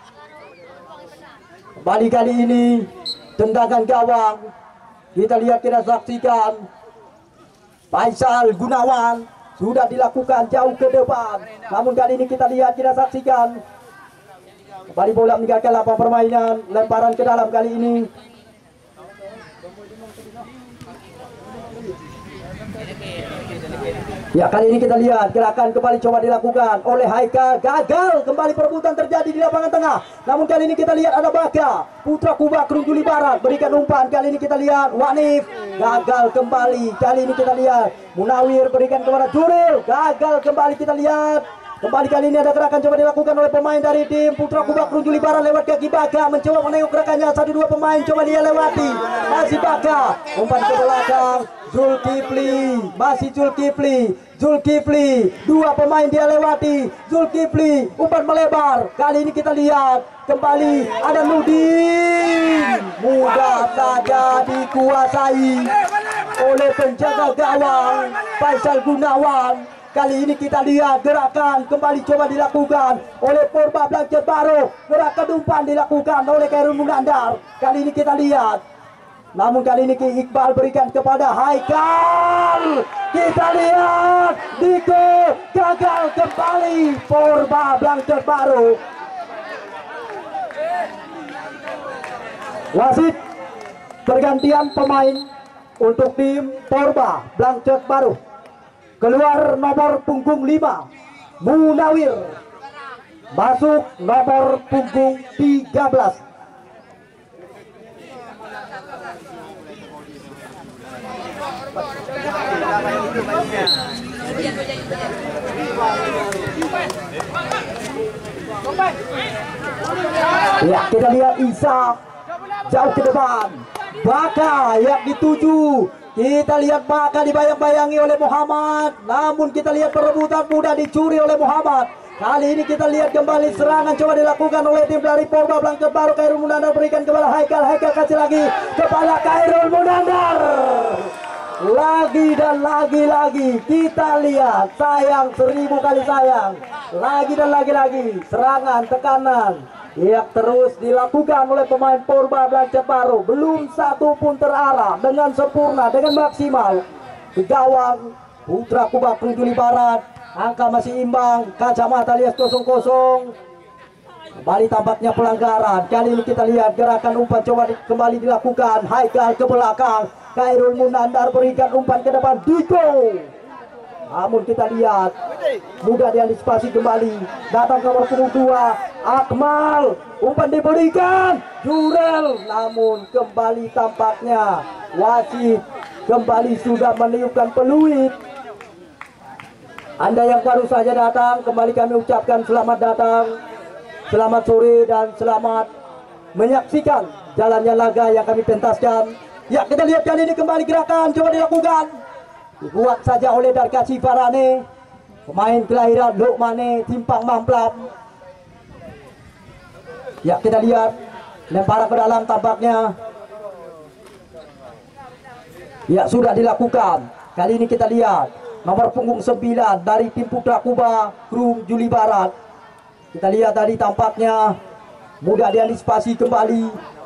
Kembali kali ini tendangan gawang, kita lihat, kita saksikan Faisal Gunawan sudah dilakukan jauh ke depan, namun kali ini kita lihat, kita saksikan kembali bola meninggalkan lapangan permainan, lemparan ke dalam kali ini. Ya, kali ini kita lihat gerakan kembali coba dilakukan oleh Haikal, gagal kembali, perebutan terjadi di lapangan tengah. Namun kali ini kita lihat ada Baka Putra Kuba Krung Juli Barat berikan umpan. Kali ini kita lihat Wanif, gagal kembali. Kali ini kita lihat Munawir berikan kepada Juril, gagal kembali. Kita lihat kembali kali ini ada gerakan coba dilakukan oleh pemain dari tim Putra Kuba Krung Juli Barat lewat kaki Baka, mencoba menengok gerakannya, satu dua pemain coba dia lewati, masih Baka, umpan ke belakang Zulkifli, masih Zulkifli, Zulkifli, dua pemain dia lewati, Zulkifli, umpan melebar. Kali ini kita lihat kembali ada Nudin, mudah saja dikuasai oleh penjaga gawang Faisal Gunawan. Kali ini kita lihat gerakan kembali coba dilakukan oleh Porba Blanket Baru, gerakan umpan dilakukan oleh Khairul Munandar. Kali ini kita lihat, namun kali ini Iqbal berikan kepada Haikal. Kita lihat Diko, gagal kembali Porba Blanket Baru. Wasit pergantian pemain untuk tim Porba Blanket Baru. Keluar nomor punggung lima Munawir, masuk nomor punggung tiga belas Ya, kita lihat Isa jauh ke depan, Baka yang dituju. Kita lihat Baka dibayang-bayangi oleh Muhammad, namun kita lihat perebutan mudah dicuri oleh Muhammad. Kali ini kita lihat kembali serangan coba dilakukan oleh tim dari Porba Blanket Baru. Khairul Munandar berikan kepada Haikal, Haikal kasih lagi kepada Khairul Munandar. Lagi dan lagi-lagi kita lihat, sayang seribu kali sayang, lagi dan lagi-lagi serangan tekanan yang terus dilakukan oleh pemain Porba Blanket Baru, belum satu pun terarah dengan sempurna, dengan maksimal ke gawang Putra Kuba Krung Juli Barat. Angka masih imbang, kacamata alias kosong kosong. Kembali tampaknya pelanggaran. Kali ini kita lihat gerakan umpan coba di, kembali dilakukan. Haikal ke belakang, Khairul Munandar berikan umpan ke depan Diko. Namun kita lihat mudah diantisipasi kembali. Datang nomor punggung dua Akmal, umpan diberikan Jurel, namun kembali tampaknya wasit kembali sudah meniupkan peluit. Anda yang baru saja datang, kembali kami ucapkan selamat datang, selamat sore dan selamat menyaksikan jalannya laga yang kami pentaskan. Ya, kita lihat kali ini kembali gerakan coba dilakukan, dibuat saja oleh Darkasi Farane, pemain kelahiran Lokmane Timpang Mamplam. Ya, kita lihat lemparan ke dalam tampaknya. Ya, sudah dilakukan. Kali ini kita lihat nomor punggung sembilan dari tim Putra Kuba Krum Juli Barat. Kita lihat tadi tampaknya mudah diantisipasi kembali.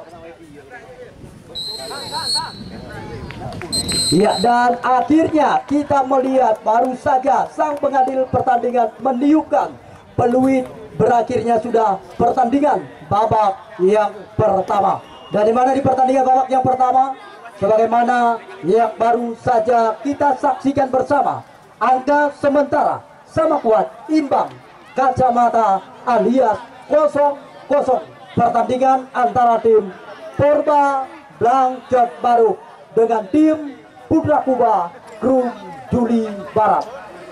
Ya, dan akhirnya kita melihat baru saja sang pengadil pertandingan meniupkan peluit, berakhirnya sudah pertandingan babak yang pertama. Dan di mana di pertandingan babak yang pertama, sebagaimana yang baru saja kita saksikan bersama, angka sementara sama kuat imbang kacamata alias kosong kosong. Pertandingan antara tim Porba Blanket Baru dengan tim Putra Kuba Krum Juli Barat.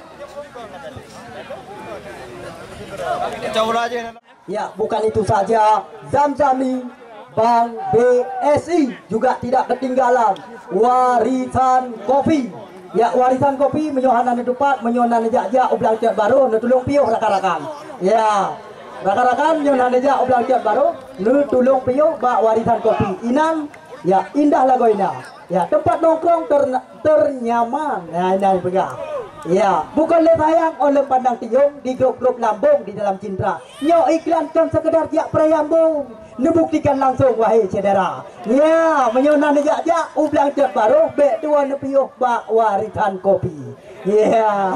Ya, bukan itu saja, Zamzami Bank B S I juga tidak ketinggalan warisan kopi. Ya, warisan kopi menyohanan depan, menyohanan jajak ublang cat baru, netulung piuh rakan-rakan. Ya, rakan-rakan menyohanan jajak ublang cat baru, netulung piuh bak warisan kopi. Inan, ya indah lagu ina. Ya, tempat nongkrong ter, ternyaman. Nah, ini pegang. Ya, bukan le sayang oleh pandang tiung di grup-grup lambung di dalam cindera. Nyo iklankan sekedar jak prayambung. Nebuktikan langsung wahai saudara. Ya, menyonan jak-jak ublang cat baru bek dua nepiuh bak warisan kopi. Ya.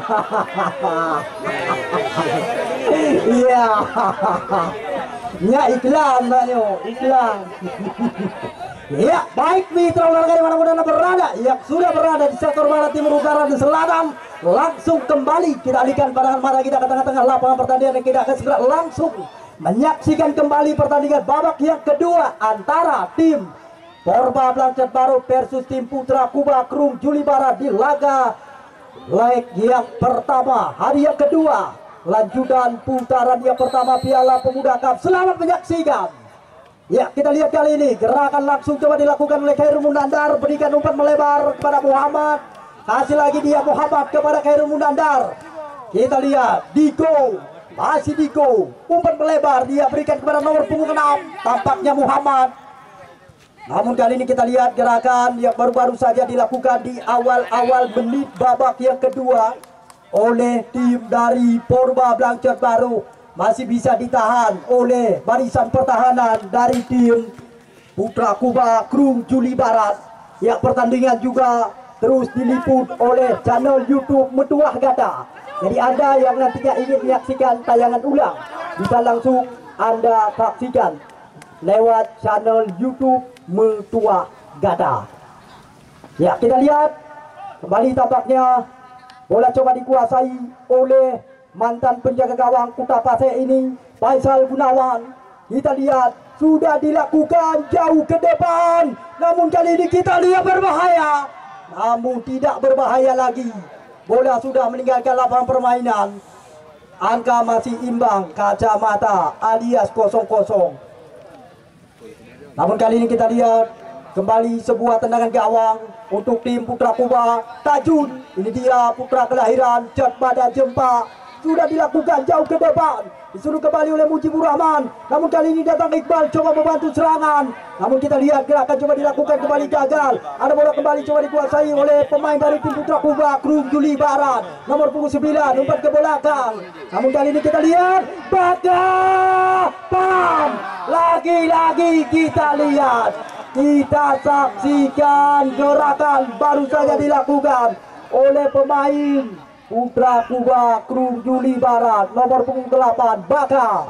Ya. Nya iklan banyo, iklan. Ya, baik mitra olahraga dimanapun Anda berada, yang sudah berada di sektor barat, timur, utara, dan selatan, langsung kembali kita alihkan pandangan mata kita ke tengah-tengah lapangan pertandingan yang kita akan segera langsung menyaksikan kembali pertandingan babak yang kedua antara tim Porba Blanket Baru versus tim Putra Kuba Krum Juli Barat di laga leg yang pertama hari yang kedua lanjutan putaran yang pertama Piala Pemuda Cup. Selamat menyaksikan. Ya, kita lihat kali ini gerakan langsung coba dilakukan oleh Khairul Munandar, berikan umpan melebar kepada Muhammad, kasih lagi dia Muhammad kepada Khairul Munandar. Kita lihat Diko, masih Diko, umpan melebar dia berikan kepada nomor punggung enam, tampaknya Muhammad. Namun kali ini kita lihat gerakan yang baru-baru saja dilakukan di awal-awal menit babak yang kedua oleh tim dari Porba Blanket Baru. Masih bisa ditahan oleh barisan pertahanan dari tim Putra Kuba Krum Juli Barat. Ya, pertandingan juga terus diliput oleh channel YouTube Metuah Gada. Jadi Anda yang nantinya ingin menyaksikan tayangan ulang bisa langsung Anda saksikan lewat channel YouTube Metuah Gada. Ya, kita lihat kembali tampaknya bola coba dikuasai oleh mantan penjaga gawang Kuta Pasir ini, Faisal Gunawan. Kita lihat sudah dilakukan jauh ke depan, namun kali ini kita lihat berbahaya, namun tidak berbahaya lagi. Bola sudah meninggalkan lapangan permainan. Angka masih imbang kacamata alias kosong kosong. Namun kali ini kita lihat kembali sebuah tendangan gawang untuk tim Putra Kuba. Tajun, ini dia putra kelahiran Cat Badan Jempa, sudah dilakukan jauh ke depan, disuruh kembali oleh Mujibur Rahman. Namun kali ini datang Iqbal coba membantu serangan, namun kita lihat gerakan coba dilakukan kembali gagal. Ada bola kembali coba dikuasai oleh pemain dari tim Putra Kuba Krum Juli Barat, nomor punggung sembilan, umpan ke belakang. Namun kali ini kita lihat Baka Pam, lagi-lagi kita lihat, kita saksikan gerakan baru saja dilakukan oleh pemain Putra Kuba Krum Juli Barat, nomor punggung delapan, Baka.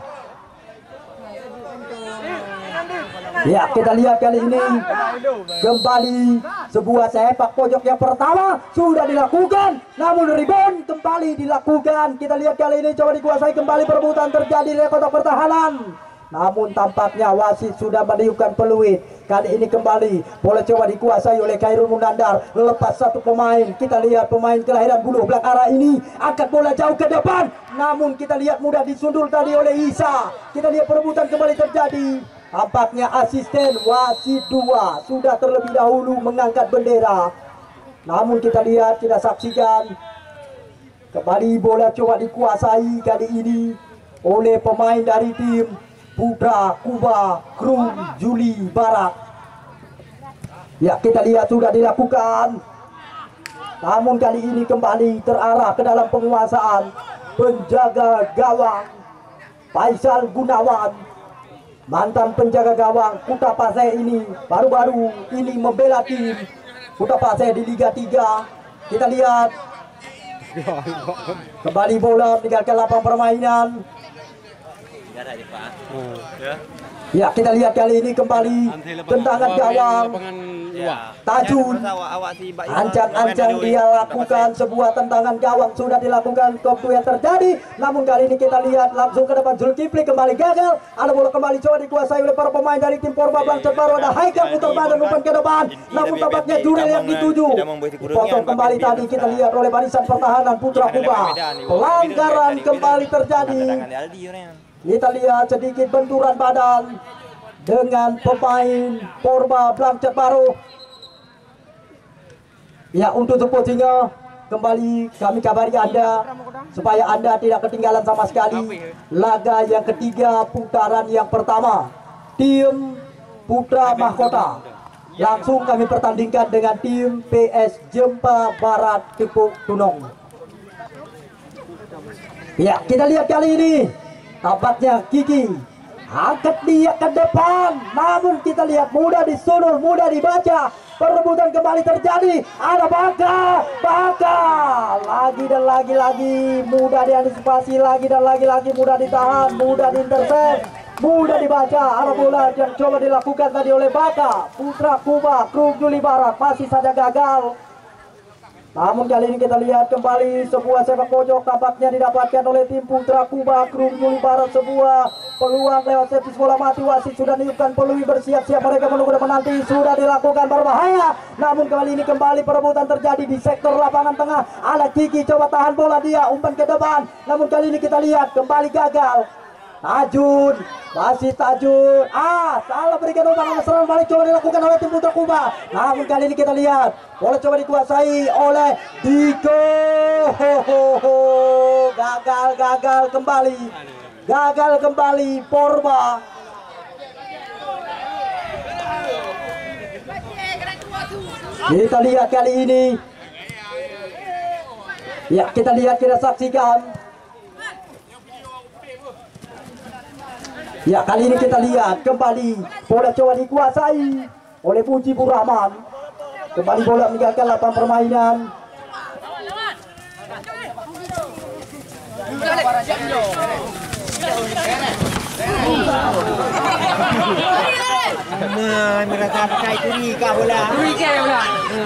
Ya, kita lihat kali ini kembali sebuah sepak pojok yang pertama sudah dilakukan, namun rebound kembali dilakukan. Kita lihat kali ini coba dikuasai kembali, perebutan terjadi dari kotak pertahanan. namun tampaknya wasit sudah meniupkan peluit. Kali ini kembali bola coba dikuasai oleh Khairul Munandar. Lepas satu pemain, kita lihat pemain kelahiran Buluh Blak Ara ini angkat bola jauh ke depan, namun kita lihat mudah disundul tadi oleh Isa. Kita lihat perebutan kembali terjadi. Tampaknya asisten wasit dua sudah terlebih dahulu mengangkat bendera, namun kita lihat, kita saksikan kembali bola coba dikuasai kali ini oleh pemain dari tim Putra Kuba Krum Juli Barat. Ya, kita lihat sudah dilakukan, namun kali ini kembali terarah ke dalam penguasaan penjaga gawang Faisal Gunawan. Mantan penjaga gawang Kuta Pasai ini baru-baru ini membela tim Kuta Pasai di Liga tiga. Kita lihat kembali bola meninggalkan lapangan permainan. Ya, kita lihat kali ini kembali tendangan gawang Tajun. Ancang-ancang dia lakukan sebuah tendangan gawang, sudah dilakukan waktu yang terjadi. Namun kali ini kita lihat langsung ke depan, Zulkifli kembali gagal. Ada bola kembali coba dikuasai oleh para pemain dari tim Porba Bangsa Baru. Ada Haikal putar badan umpan ke depan, namun tampaknya Jurel yang dituju. Potong kembali tadi kita lihat oleh barisan pertahanan Putra Kuba. Pelanggaran kembali terjadi. Kita lihat sedikit benturan badan dengan pemain Porba Bangsa Baru. Ya, untuk sepujinya kembali kami kabari Anda supaya Anda tidak ketinggalan sama sekali laga yang ketiga putaran yang pertama. Tim Putra Mahkota langsung kami pertandingkan dengan tim P S Jempa Barat Tepuk Tunong. Ya, kita lihat kali ini tampaknya Kiki angkat dia ke depan, namun kita lihat mudah disunul, mudah dibaca. Perebutan kembali terjadi. Ada Baka, Baka lagi dan lagi-lagi mudah diantisipasi, lagi dan lagi-lagi mudah ditahan, mudah diintercept, mudah dibaca. Ada bola yang coba dilakukan tadi oleh Baka. Putra Kuba Krum Juli Barat masih saja gagal. Namun kali ini kita lihat kembali sebuah sepak pojok tampaknya didapatkan oleh tim Putra Kuba Krum Juli Barat. Sebuah peluang lewat servis bola mati. Wasit sudah niupkan peluit, bersiap-siap mereka menunggu dan menanti. Sudah dilakukan berbahaya, namun kali ini kembali perebutan terjadi di sektor lapangan tengah. Ada Kiki coba tahan bola, dia umpan ke depan, namun kali ini kita lihat kembali gagal. Tajun, masih Tajun. Ah, salah berikan umpan, serangan balik coba dilakukan oleh tim Putra Kuba. Namun kali ini kita lihat bola coba dikuasai oleh Diko. Ho, ho, ho. Gagal, gagal kembali. Gagal kembali Porba. Kita lihat kali ini. Ya, kita lihat, kita saksikan. Ya, kali ini kita lihat kembali bola coba dikuasai oleh Mujibur Rahman. Kembali bola meninggalkan lapangan permainan. Mereka pakai curiga bola. Curiga bola.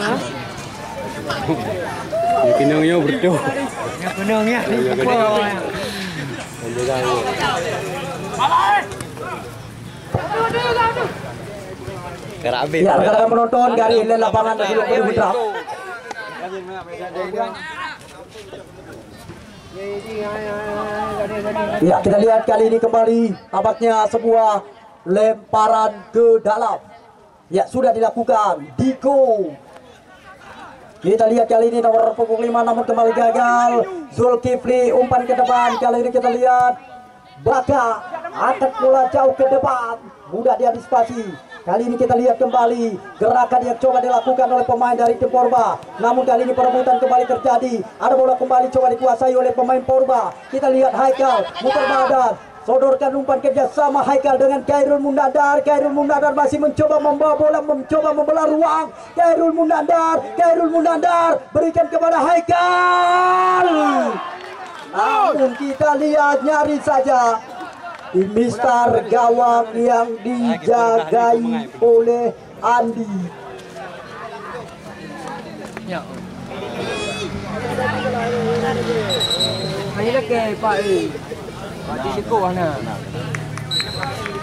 Ya pinangnya berdua. Ya pinangnya. Kerabe. Ya, rekan-rekan menonton dari lapangan dari Putra. Ya, kita lihat kali ini kembali tampaknya sebuah lemparan ke dalam. Ya, sudah dilakukan Diko. Kita lihat kali ini nomor punggung lima namun kembali gagal. Zulkifli umpan ke depan. Kali ini kita lihat Baka angkat bola jauh ke depan, mudah diantisipasi. Kali ini kita lihat kembali gerakan yang coba dilakukan oleh pemain dari tim Porba. Namun kali ini perebutan kembali terjadi. Ada bola kembali coba dikuasai oleh pemain Porba. Kita lihat Haikal muter badan, sodorkan umpan kerjasama Haikal dengan Khairul Munandar. Khairul Munandar masih mencoba membawa bola, mencoba membelah ruang. Khairul Munandar, Khairul Munandar berikan kepada Haikal. Namun kita lihat nyaris saja Mister gawang yang dijagai oleh Andi. Ya. Ini lagi Pak. Pak di situ mana?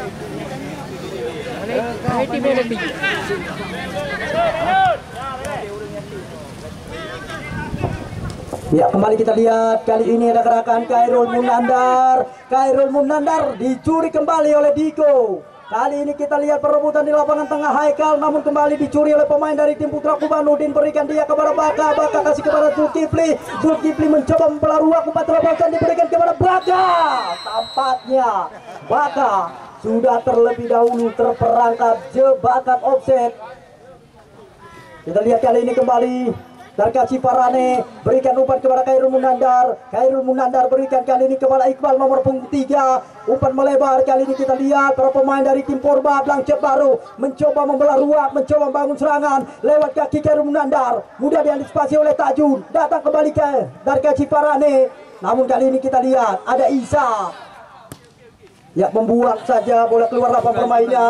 Ya, kembali kita lihat kali ini ada gerakan Khairul Munandar. Khairul Munandar dicuri kembali oleh Diko. Kali ini kita lihat perebutan di lapangan tengah Haikal, namun kembali dicuri oleh pemain dari tim Putra Kuba. Nudin berikan dia kepada Baka, Baka kasih kepada Zulkifli. Zulkifli mencoba membelah ruang, umpan terobosan diberikan kepada Baka. Tampaknya Baka sudah terlebih dahulu terperangkap jebakan offset. Kita lihat kali ini kembali Darka Ciparane berikan umpan kepada Khairul Munandar. Khairul Munandar berikan kali ini kepada Iqbal nomor punggung tiga. Umpan melebar kali ini kita lihat para pemain dari tim Porba Blangcet Baru mencoba membelah ruang, mencoba membangun serangan lewat kaki Khairul Munandar. Mudah diantisipasi oleh Tajun. Datang kembali ke Darka Ciparane. Namun kali ini kita lihat ada Isa. Ya, membuang saja bola keluar lapangan permainan.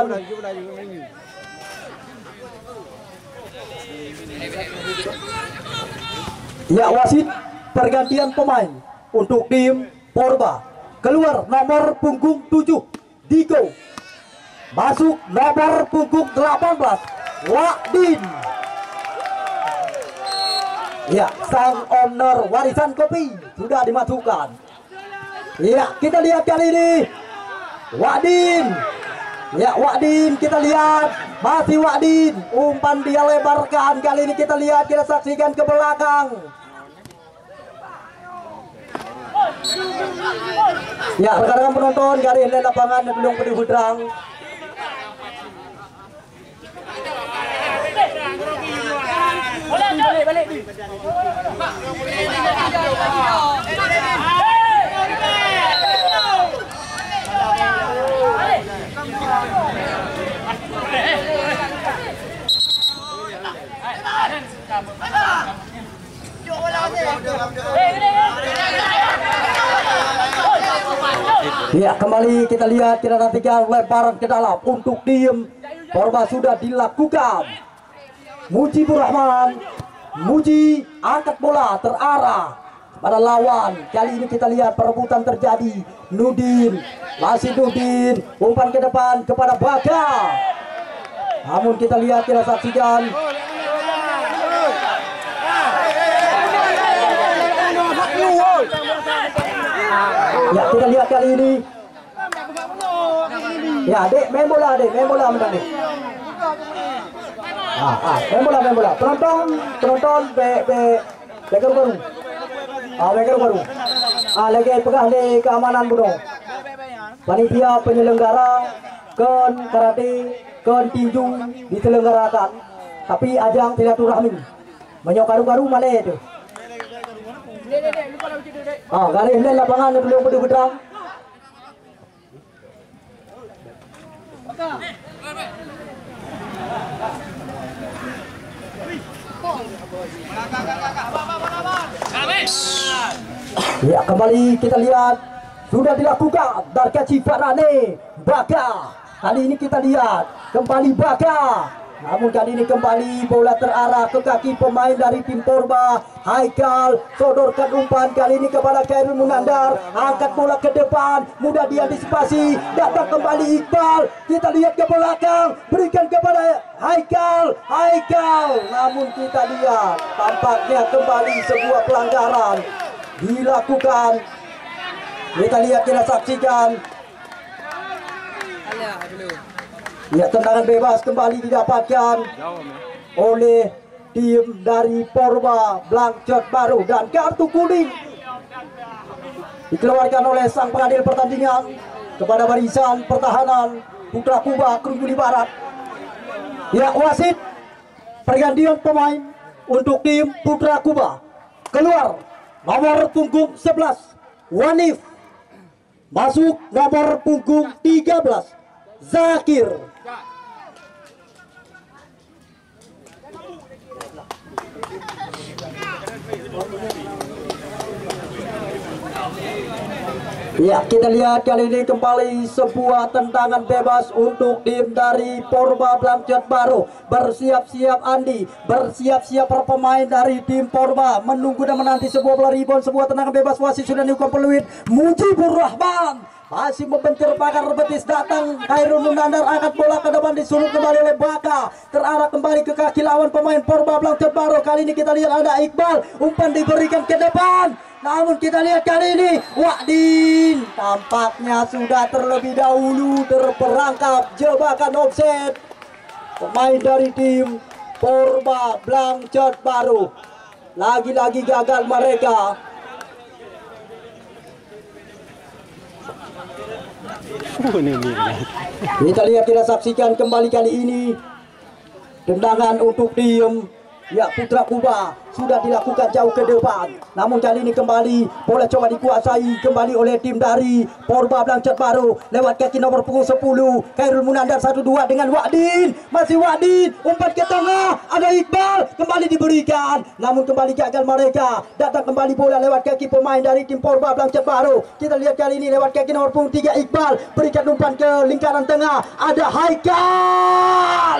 Ya, wasit pergantian pemain untuk tim Porba. Keluar nomor punggung tujuh Diko. Masuk nomor punggung delapan belas Wadin. Ya, sang owner warisan kopi sudah dimasukkan. Ya, kita lihat kali ini Wadin. Ya, Wadin kita lihat masih Wadin, umpan dia lebarkan. Kali ini kita lihat, kita saksikan ke belakang. Ya, rekan-rekan penonton garis di lapangan belum Budi Hudrang. Balik, balik. Ya, kembali kita lihat, kita nantikan lebaran ke dalam untuk diem. Porba sudah dilakukan. Mujibur Rahman, Muji angkat bola terarah pada lawan. Kali ini kita lihat perebutan terjadi. Nudin, masih Nudin, umpan ke depan kepada Baka. Namun kita lihat, kita saksikan. Ya, kita lihat kali ini. Ya, dek, main bola, dek, main bola, menang, dek. Ah, ah, main bola, main bola. Penonton, penonton, be, be, beker baru. Ah, beker baru. Ah, lagi pegang di keamanan bunuh. Panitia penyelenggara kon karate, kon tinju diselenggarakan. Tapi ajang silaturahmi. Banyak karu-karu mana itu? Ah, garis di lapangan belum Budi Hudrang. Ya, kembali kita lihat sudah dilakukan Darka Ciparane Baka. Kali ini kita lihat kembali Baka. Namun kali ini kembali bola terarah ke kaki pemain dari tim Porba. Haikal sodorkan umpan kali ini kepada Khairul Munandar. Angkat bola ke depan, mudah diantisipasi. Datang kembali Iqbal. Kita lihat ke belakang, berikan kepada Haikal. Haikal. Namun kita lihat tampaknya kembali sebuah pelanggaran dilakukan. Kita lihat, kita saksikan. Ya, tendangan bebas kembali didapatkan oleh tim dari Porba Blangcet Baru dan kartu kuning dikeluarkan oleh sang pengadil pertandingan kepada barisan pertahanan Putra Kuba Kerujuli Barat. Ya, wasit pergantian pemain untuk tim Putra Kuba. Keluar nomor punggung sebelas Wanif, masuk nomor punggung tiga belas Zakir. Ya, kita lihat kali ini kembali sebuah tendangan bebas untuk tim dari Porba Blangcet Baru. Bersiap-siap Andi, bersiap-siap para pemain dari tim Porba menunggu dan menanti sebuah bola rebound, sebuah tendangan bebas. Wasit sudah dihukum peluit. Mujibur Rahman masih membentur pagar betis, datang Khairul Munandar, angkat bola ke depan, disuruh kembali oleh Baka, terarah kembali ke kaki lawan pemain Porba Blanket Baru. Kali ini kita lihat ada Iqbal, umpan diberikan ke depan, namun kita lihat kali ini Wadin tampaknya sudah terlebih dahulu terperangkap jebakan offset pemain dari tim Porba Blanket Baru. Lagi-lagi gagal mereka. Kita lihat, kita saksikan kembali kali ini tendangan untuk tim ya Putra Kuba sudah dilakukan jauh ke depan, namun kali ini kembali bola coba dikuasai kembali oleh tim dari Porba Blanket Baru lewat kaki nomor punggung sepuluh Khairul Munandar. Satu dua dengan Wadin, masih Wadin, umpan ke tengah, ada Iqbal, kembali diberikan, namun kembali gagal mereka. Datang kembali bola lewat kaki pemain dari tim Porba Blanket Baru. Kita lihat kali ini lewat kaki nomor punggung tiga Iqbal, berikan umpan ke lingkaran tengah, ada Haikal.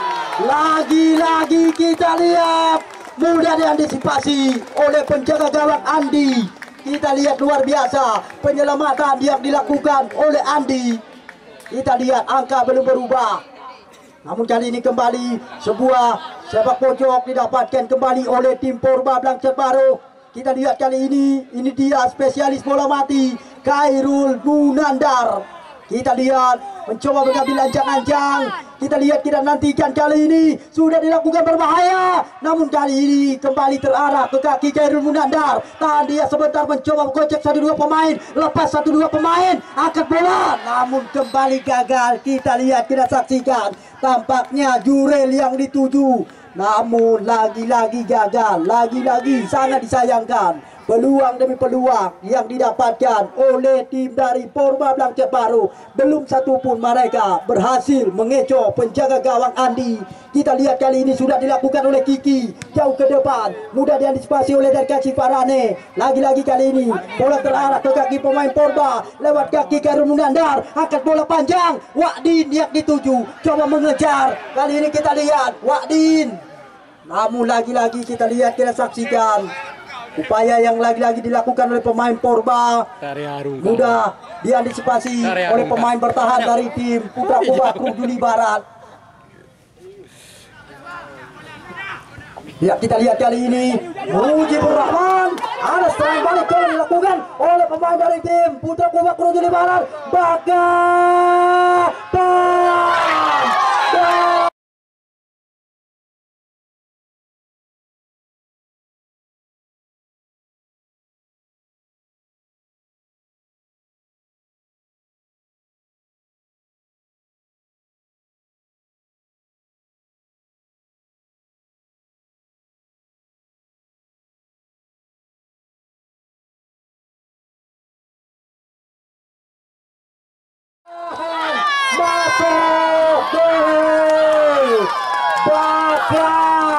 Lagi-lagi kita lihat mudah diantisipasi oleh penjaga gawang Andi. Kita lihat luar biasa penyelamatan yang dilakukan oleh Andi. Kita lihat angka belum berubah, namun kali ini kembali sebuah sepak pojok didapatkan kembali oleh tim Porba Blanket Baru. Kita lihat kali ini, ini dia spesialis bola mati Khairul Munandar. Kita lihat mencoba mengambil anjang-anjang. Kita lihat, kita nantikan kali ini sudah dilakukan berbahaya, namun kali ini kembali terarah ke kaki Khairul Munandar. Tahan dia sebentar, mencoba menggocek satu dua pemain, lepas satu dua pemain, angkat bola, namun kembali gagal. Kita lihat, kita saksikan, tampaknya Jurel yang dituju, namun lagi-lagi gagal. Lagi-lagi sangat disayangkan peluang demi peluang yang didapatkan oleh tim dari Porba Blanket Baru. Belum satu pun mereka berhasil mengecoh penjaga gawang Andi. Kita lihat kali ini sudah dilakukan oleh Kiki, jauh ke depan, mudah diantisipasi oleh dari kaki Farane. Lagi-lagi kali ini bola terarah ke kaki pemain Porba lewat kaki Khairul Munandar, angkat bola panjang, Wadin yang dituju, coba mengejar. Kali ini kita lihat Wadin, namun lagi-lagi kita lihat, kita saksikan upaya yang lagi-lagi dilakukan oleh pemain Porba, mudah diantisipasi oleh pemain bertahan dari tim Putra Kuba Krung Juli Barat. Ya, kita lihat kali ini Mujibur Rahman, ada serangan balik yang dilakukan oleh pemain dari tim Putra Kuba Krung Juli Barat. Baka masuk gol Baka.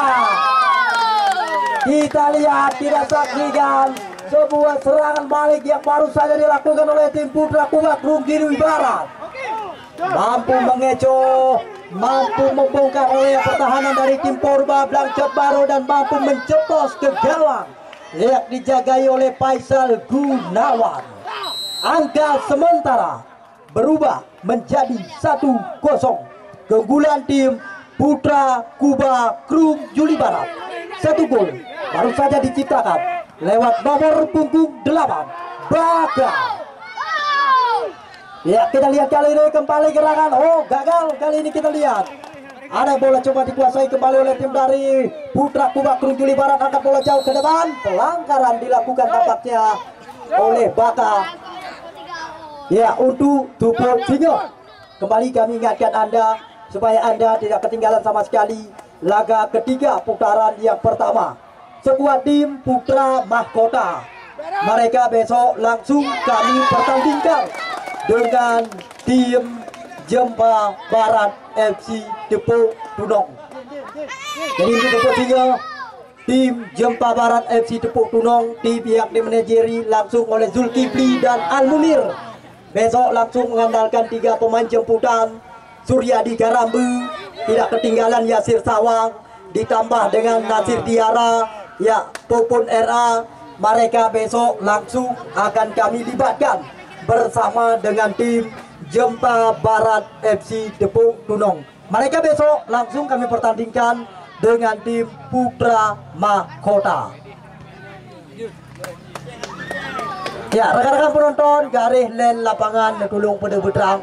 Kita lihat, kita saksikan sebuah serangan balik yang baru saja dilakukan oleh tim Putra Kuba Krung Juli Barat. Mampu mengecoh, mampu membongkar oleh pertahanan dari tim Porba Blanket Baru dan mampu mencetos ke gawang yang dijagai oleh Faisal Gunawan. Angka sementara berubah menjadi satu kosong. Keunggulan tim Putra Kuba Krung Juli Barat. Satu gol baru saja diciptakan lewat nomor punggung delapan Baka. Ya, kita lihat kali ini kembali gerakan. Oh, gagal kali ini. Kita lihat ada bola coba dikuasai kembali oleh tim dari Putra Kuba Krung Juli Barat. Angkat bola jauh ke depan, pelanggaran dilakukan tampaknya oleh Baka. Ya, untuk Tupuk Singo. Kembali kami ingatkan Anda supaya Anda tidak ketinggalan sama sekali laga ketiga putaran yang pertama. Sebuah tim Putra Mahkota, mereka besok langsung kami pertandingkan dengan tim Jempa Barat F C Tepuk Tunong. Jadi untuk Tupuk Singo, tim Jempa Barat F C Tepuk Tunong, tim yang dimanajeri langsung oleh Zulkifli dan Al Munir. Besok langsung mengandalkan tiga pemain jemputan, Suryadi Garambu, tidak ketinggalan Yasir Sawang, ditambah dengan Nasir Tiara, ya Popon R A. Mereka besok langsung akan kami libatkan bersama dengan tim Jempa Barat F C Tepung Tunong. Mereka besok langsung kami pertandingkan dengan tim Putra Mahkota. Ya, rekan-rekan penonton, garis len lapangan Netulung pada Bedrang.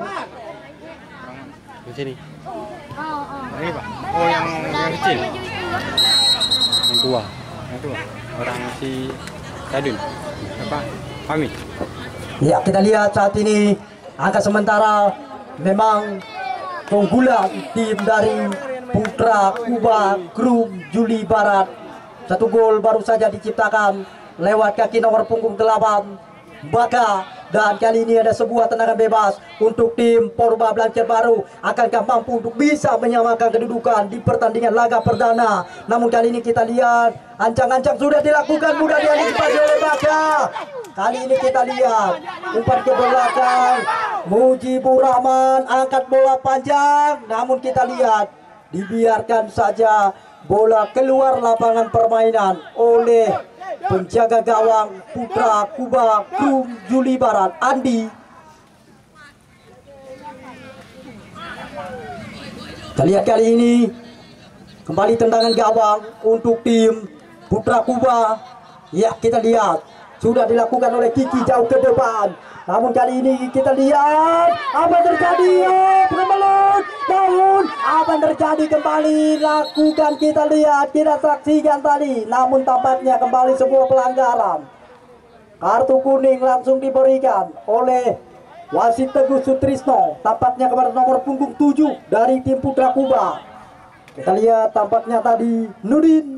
Di sini. Ini Pak. Oh, yang yang kecil. Yang tua. Yang tua. Orang si Kadun. Apa? Kami. Ya, kita lihat saat ini angka sementara memang keunggulan tim dari Putra Kuba Krum Juli Barat. Satu gol baru saja diciptakan lewat kaki nomor punggung delapan Baka, dan kali ini ada sebuah tendangan bebas untuk tim Porba Blancer Baru. Akankah mampu untuk bisa menyamakan kedudukan di pertandingan laga perdana? Namun kali ini kita lihat ancang-ancang sudah dilakukan, mudah diantisipasi oleh Baka. Kali ini kita lihat umpan ke belakang, Mujibur Rahman angkat bola panjang, namun kita lihat dibiarkan saja bola keluar lapangan permainan oleh penjaga gawang Putra Kuba Krum Juli Barat, Andi. Kita lihat kali ini kembali tendangan gawang untuk tim Putra Kuba. Ya, kita lihat sudah dilakukan oleh Kiki jauh ke depan. Namun kali ini kita lihat apa yang terjadi. Oh, pengemelut daun. Apa yang terjadi kembali lakukan, kita lihat, kita saksikan tadi. Namun tampaknya kembali sebuah pelanggaran. Kartu kuning langsung diberikan oleh wasit Teguh Sutrisno. Tampaknya kepada nomor punggung tujuh dari tim Putra Kuba. Kita lihat tampaknya tadi Nudin.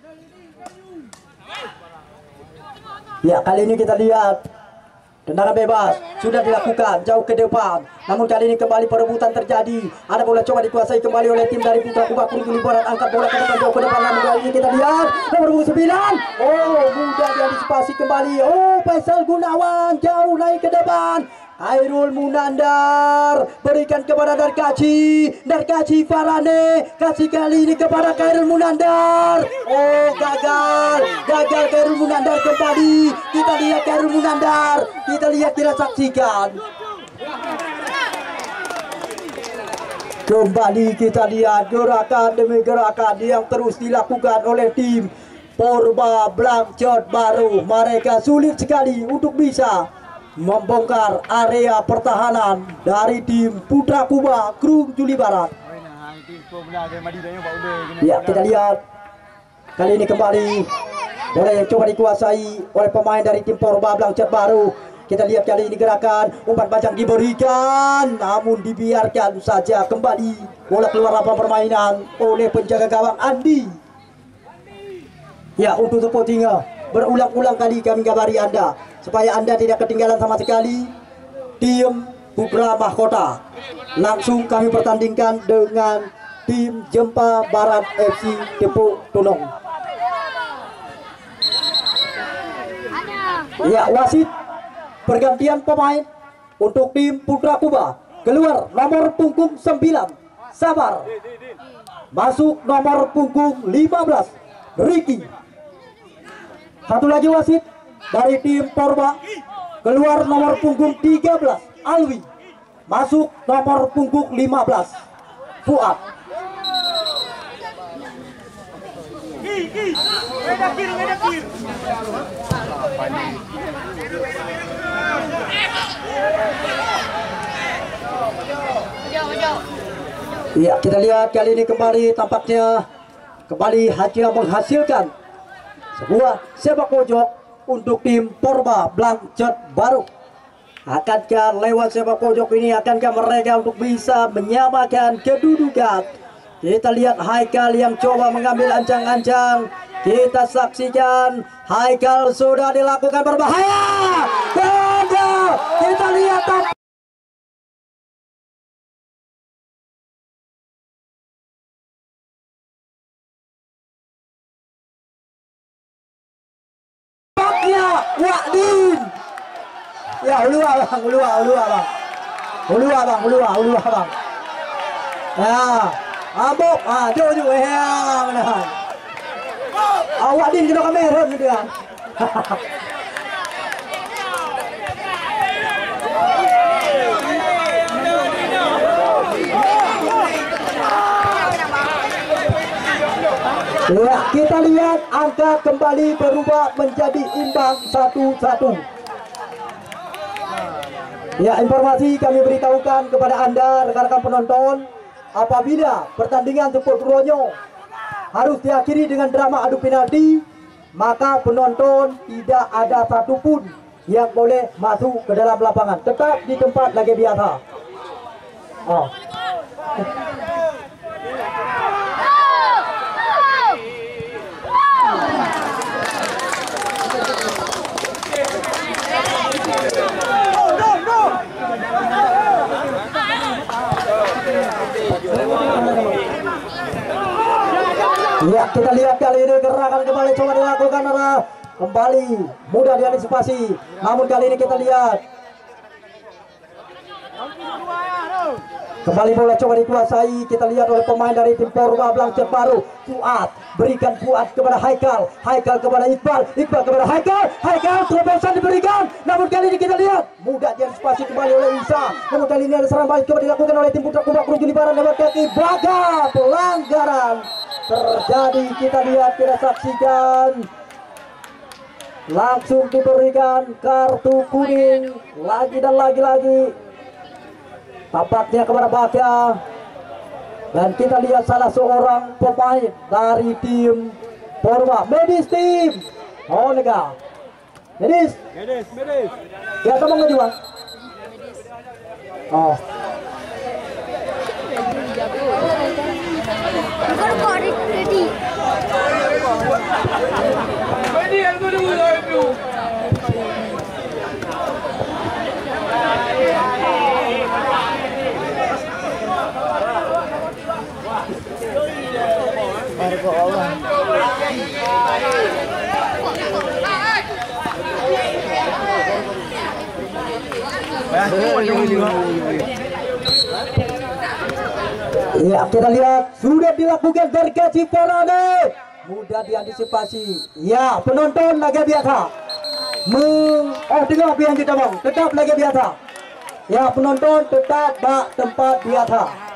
Ya, kali ini kita lihat tendangan bebas sudah dilakukan jauh ke depan. Namun kali ini kembali perebutan terjadi. Ada bola coba dikuasai kembali oleh tim dari Putra Kuba Krum Juli Barat. Angkat bola ke depan jauh ke depan. Namun kali ini kita lihat nomor punggung sembilan. Oh, mudah diantisipasi kembali. Oh, Faisal Gunawan jauh naik ke depan. Khairul Munandar berikan kepada Darkaci, Darkaci Farane, kasih kali ini kepada Khairul Munandar. Oh, gagal, gagal Khairul Munandar kembali. Kita lihat Khairul Munandar, kita lihat, kita saksikan. Kembali kita lihat gerakan demi gerakan yang terus dilakukan oleh tim Porba Blancer Baru. Mereka sulit sekali untuk bisa membongkar area pertahanan dari tim Putra Kuba Krum Juli Barat. Ya, kita lihat kali ini kembali bola yang coba dikuasai oleh pemain dari tim Porba Blancer Baru. Kita lihat kali ini gerakan umpan panjang diberikan, namun dibiarkan saja kembali bola keluar lapangan permainan oleh penjaga gawang Andi. Ya, untuk supportingnya berulang-ulang kali kami kabari Anda supaya Anda tidak ketinggalan sama sekali tim Putra Mahkota. Langsung kami pertandingkan dengan tim Jempa Barat F C Tepung Tunong. Ya, wasit pergantian pemain untuk tim Putra Kuba. Keluar nomor punggung sembilan Sabar, masuk nomor punggung lima belas Ricky. Satu lagi wasit dari tim Porba, keluar nomor punggung tiga belas Alwi, masuk nomor punggung lima belas Fuad. Ya, kita lihat kali ini kembali tampaknya kembali hanya menghasilkan sebuah sepak pojok untuk tim Porba Blancer Baru. Akankah lewat sepak pojok ini, akankah mereka untuk bisa menyamakan kedudukan? Kita lihat Haikal yang coba mengambil ancang-ancang. Kita saksikan Haikal sudah dilakukan berbahaya. Gagal. Kita lihat Wadin. Ya, ulua bang, ulua, ulua bang, ulua bang, ulua, ulua bang. Ya, abok, ah, jauh jauh, ya, benar. Ah, Wadin kena kamera gitu ya. Ya, kita lihat angka kembali berubah menjadi imbang satu satu. Ya, informasi kami beritahukan kepada Anda rekan-rekan penonton, apabila pertandingan Tempur Ronyo harus diakhiri dengan drama adu penalti, maka penonton tidak ada satupun yang boleh masuk ke dalam lapangan, tetap di tempat lagi biasa. Oh. Ya, kita lihat kali ini gerakan kembali coba dilakukan arah kembali mudah diantisipasi, namun kali ini kita lihat kembali bola coba dikuasai, kita lihat oleh pemain dari tim Porma Blancer baru. Fuad berikan Fuad kepada Haikal, Haikal kepada Iqbal, Iqbal kepada Haikal, Haikal terobosan diberikan, namun kali ini kita lihat mudah diantisipasi kembali oleh Isa, namun kali ini ada serangan balik coba dilakukan oleh tim Putra Kubak Rujuli Barat lewat kaki Baga. Pelanggaran terjadi, kita lihat, kita saksikan, langsung diberikan kartu kuning lagi dan lagi-lagi tampaknya kepada Baga. Dan kita lihat salah seorang pemain dari tim Porma Medis tim Onega Medis Medis, medis. ya kamu ngejual oh ya, kita lihat sudah dilakukan gergaji Parade, mudah diantisipasi. Ya, penonton lagi biasa meng oh dengar apa yang kita mau, tetap lagi biasa. Ya, penonton tetap bak tempat biasa.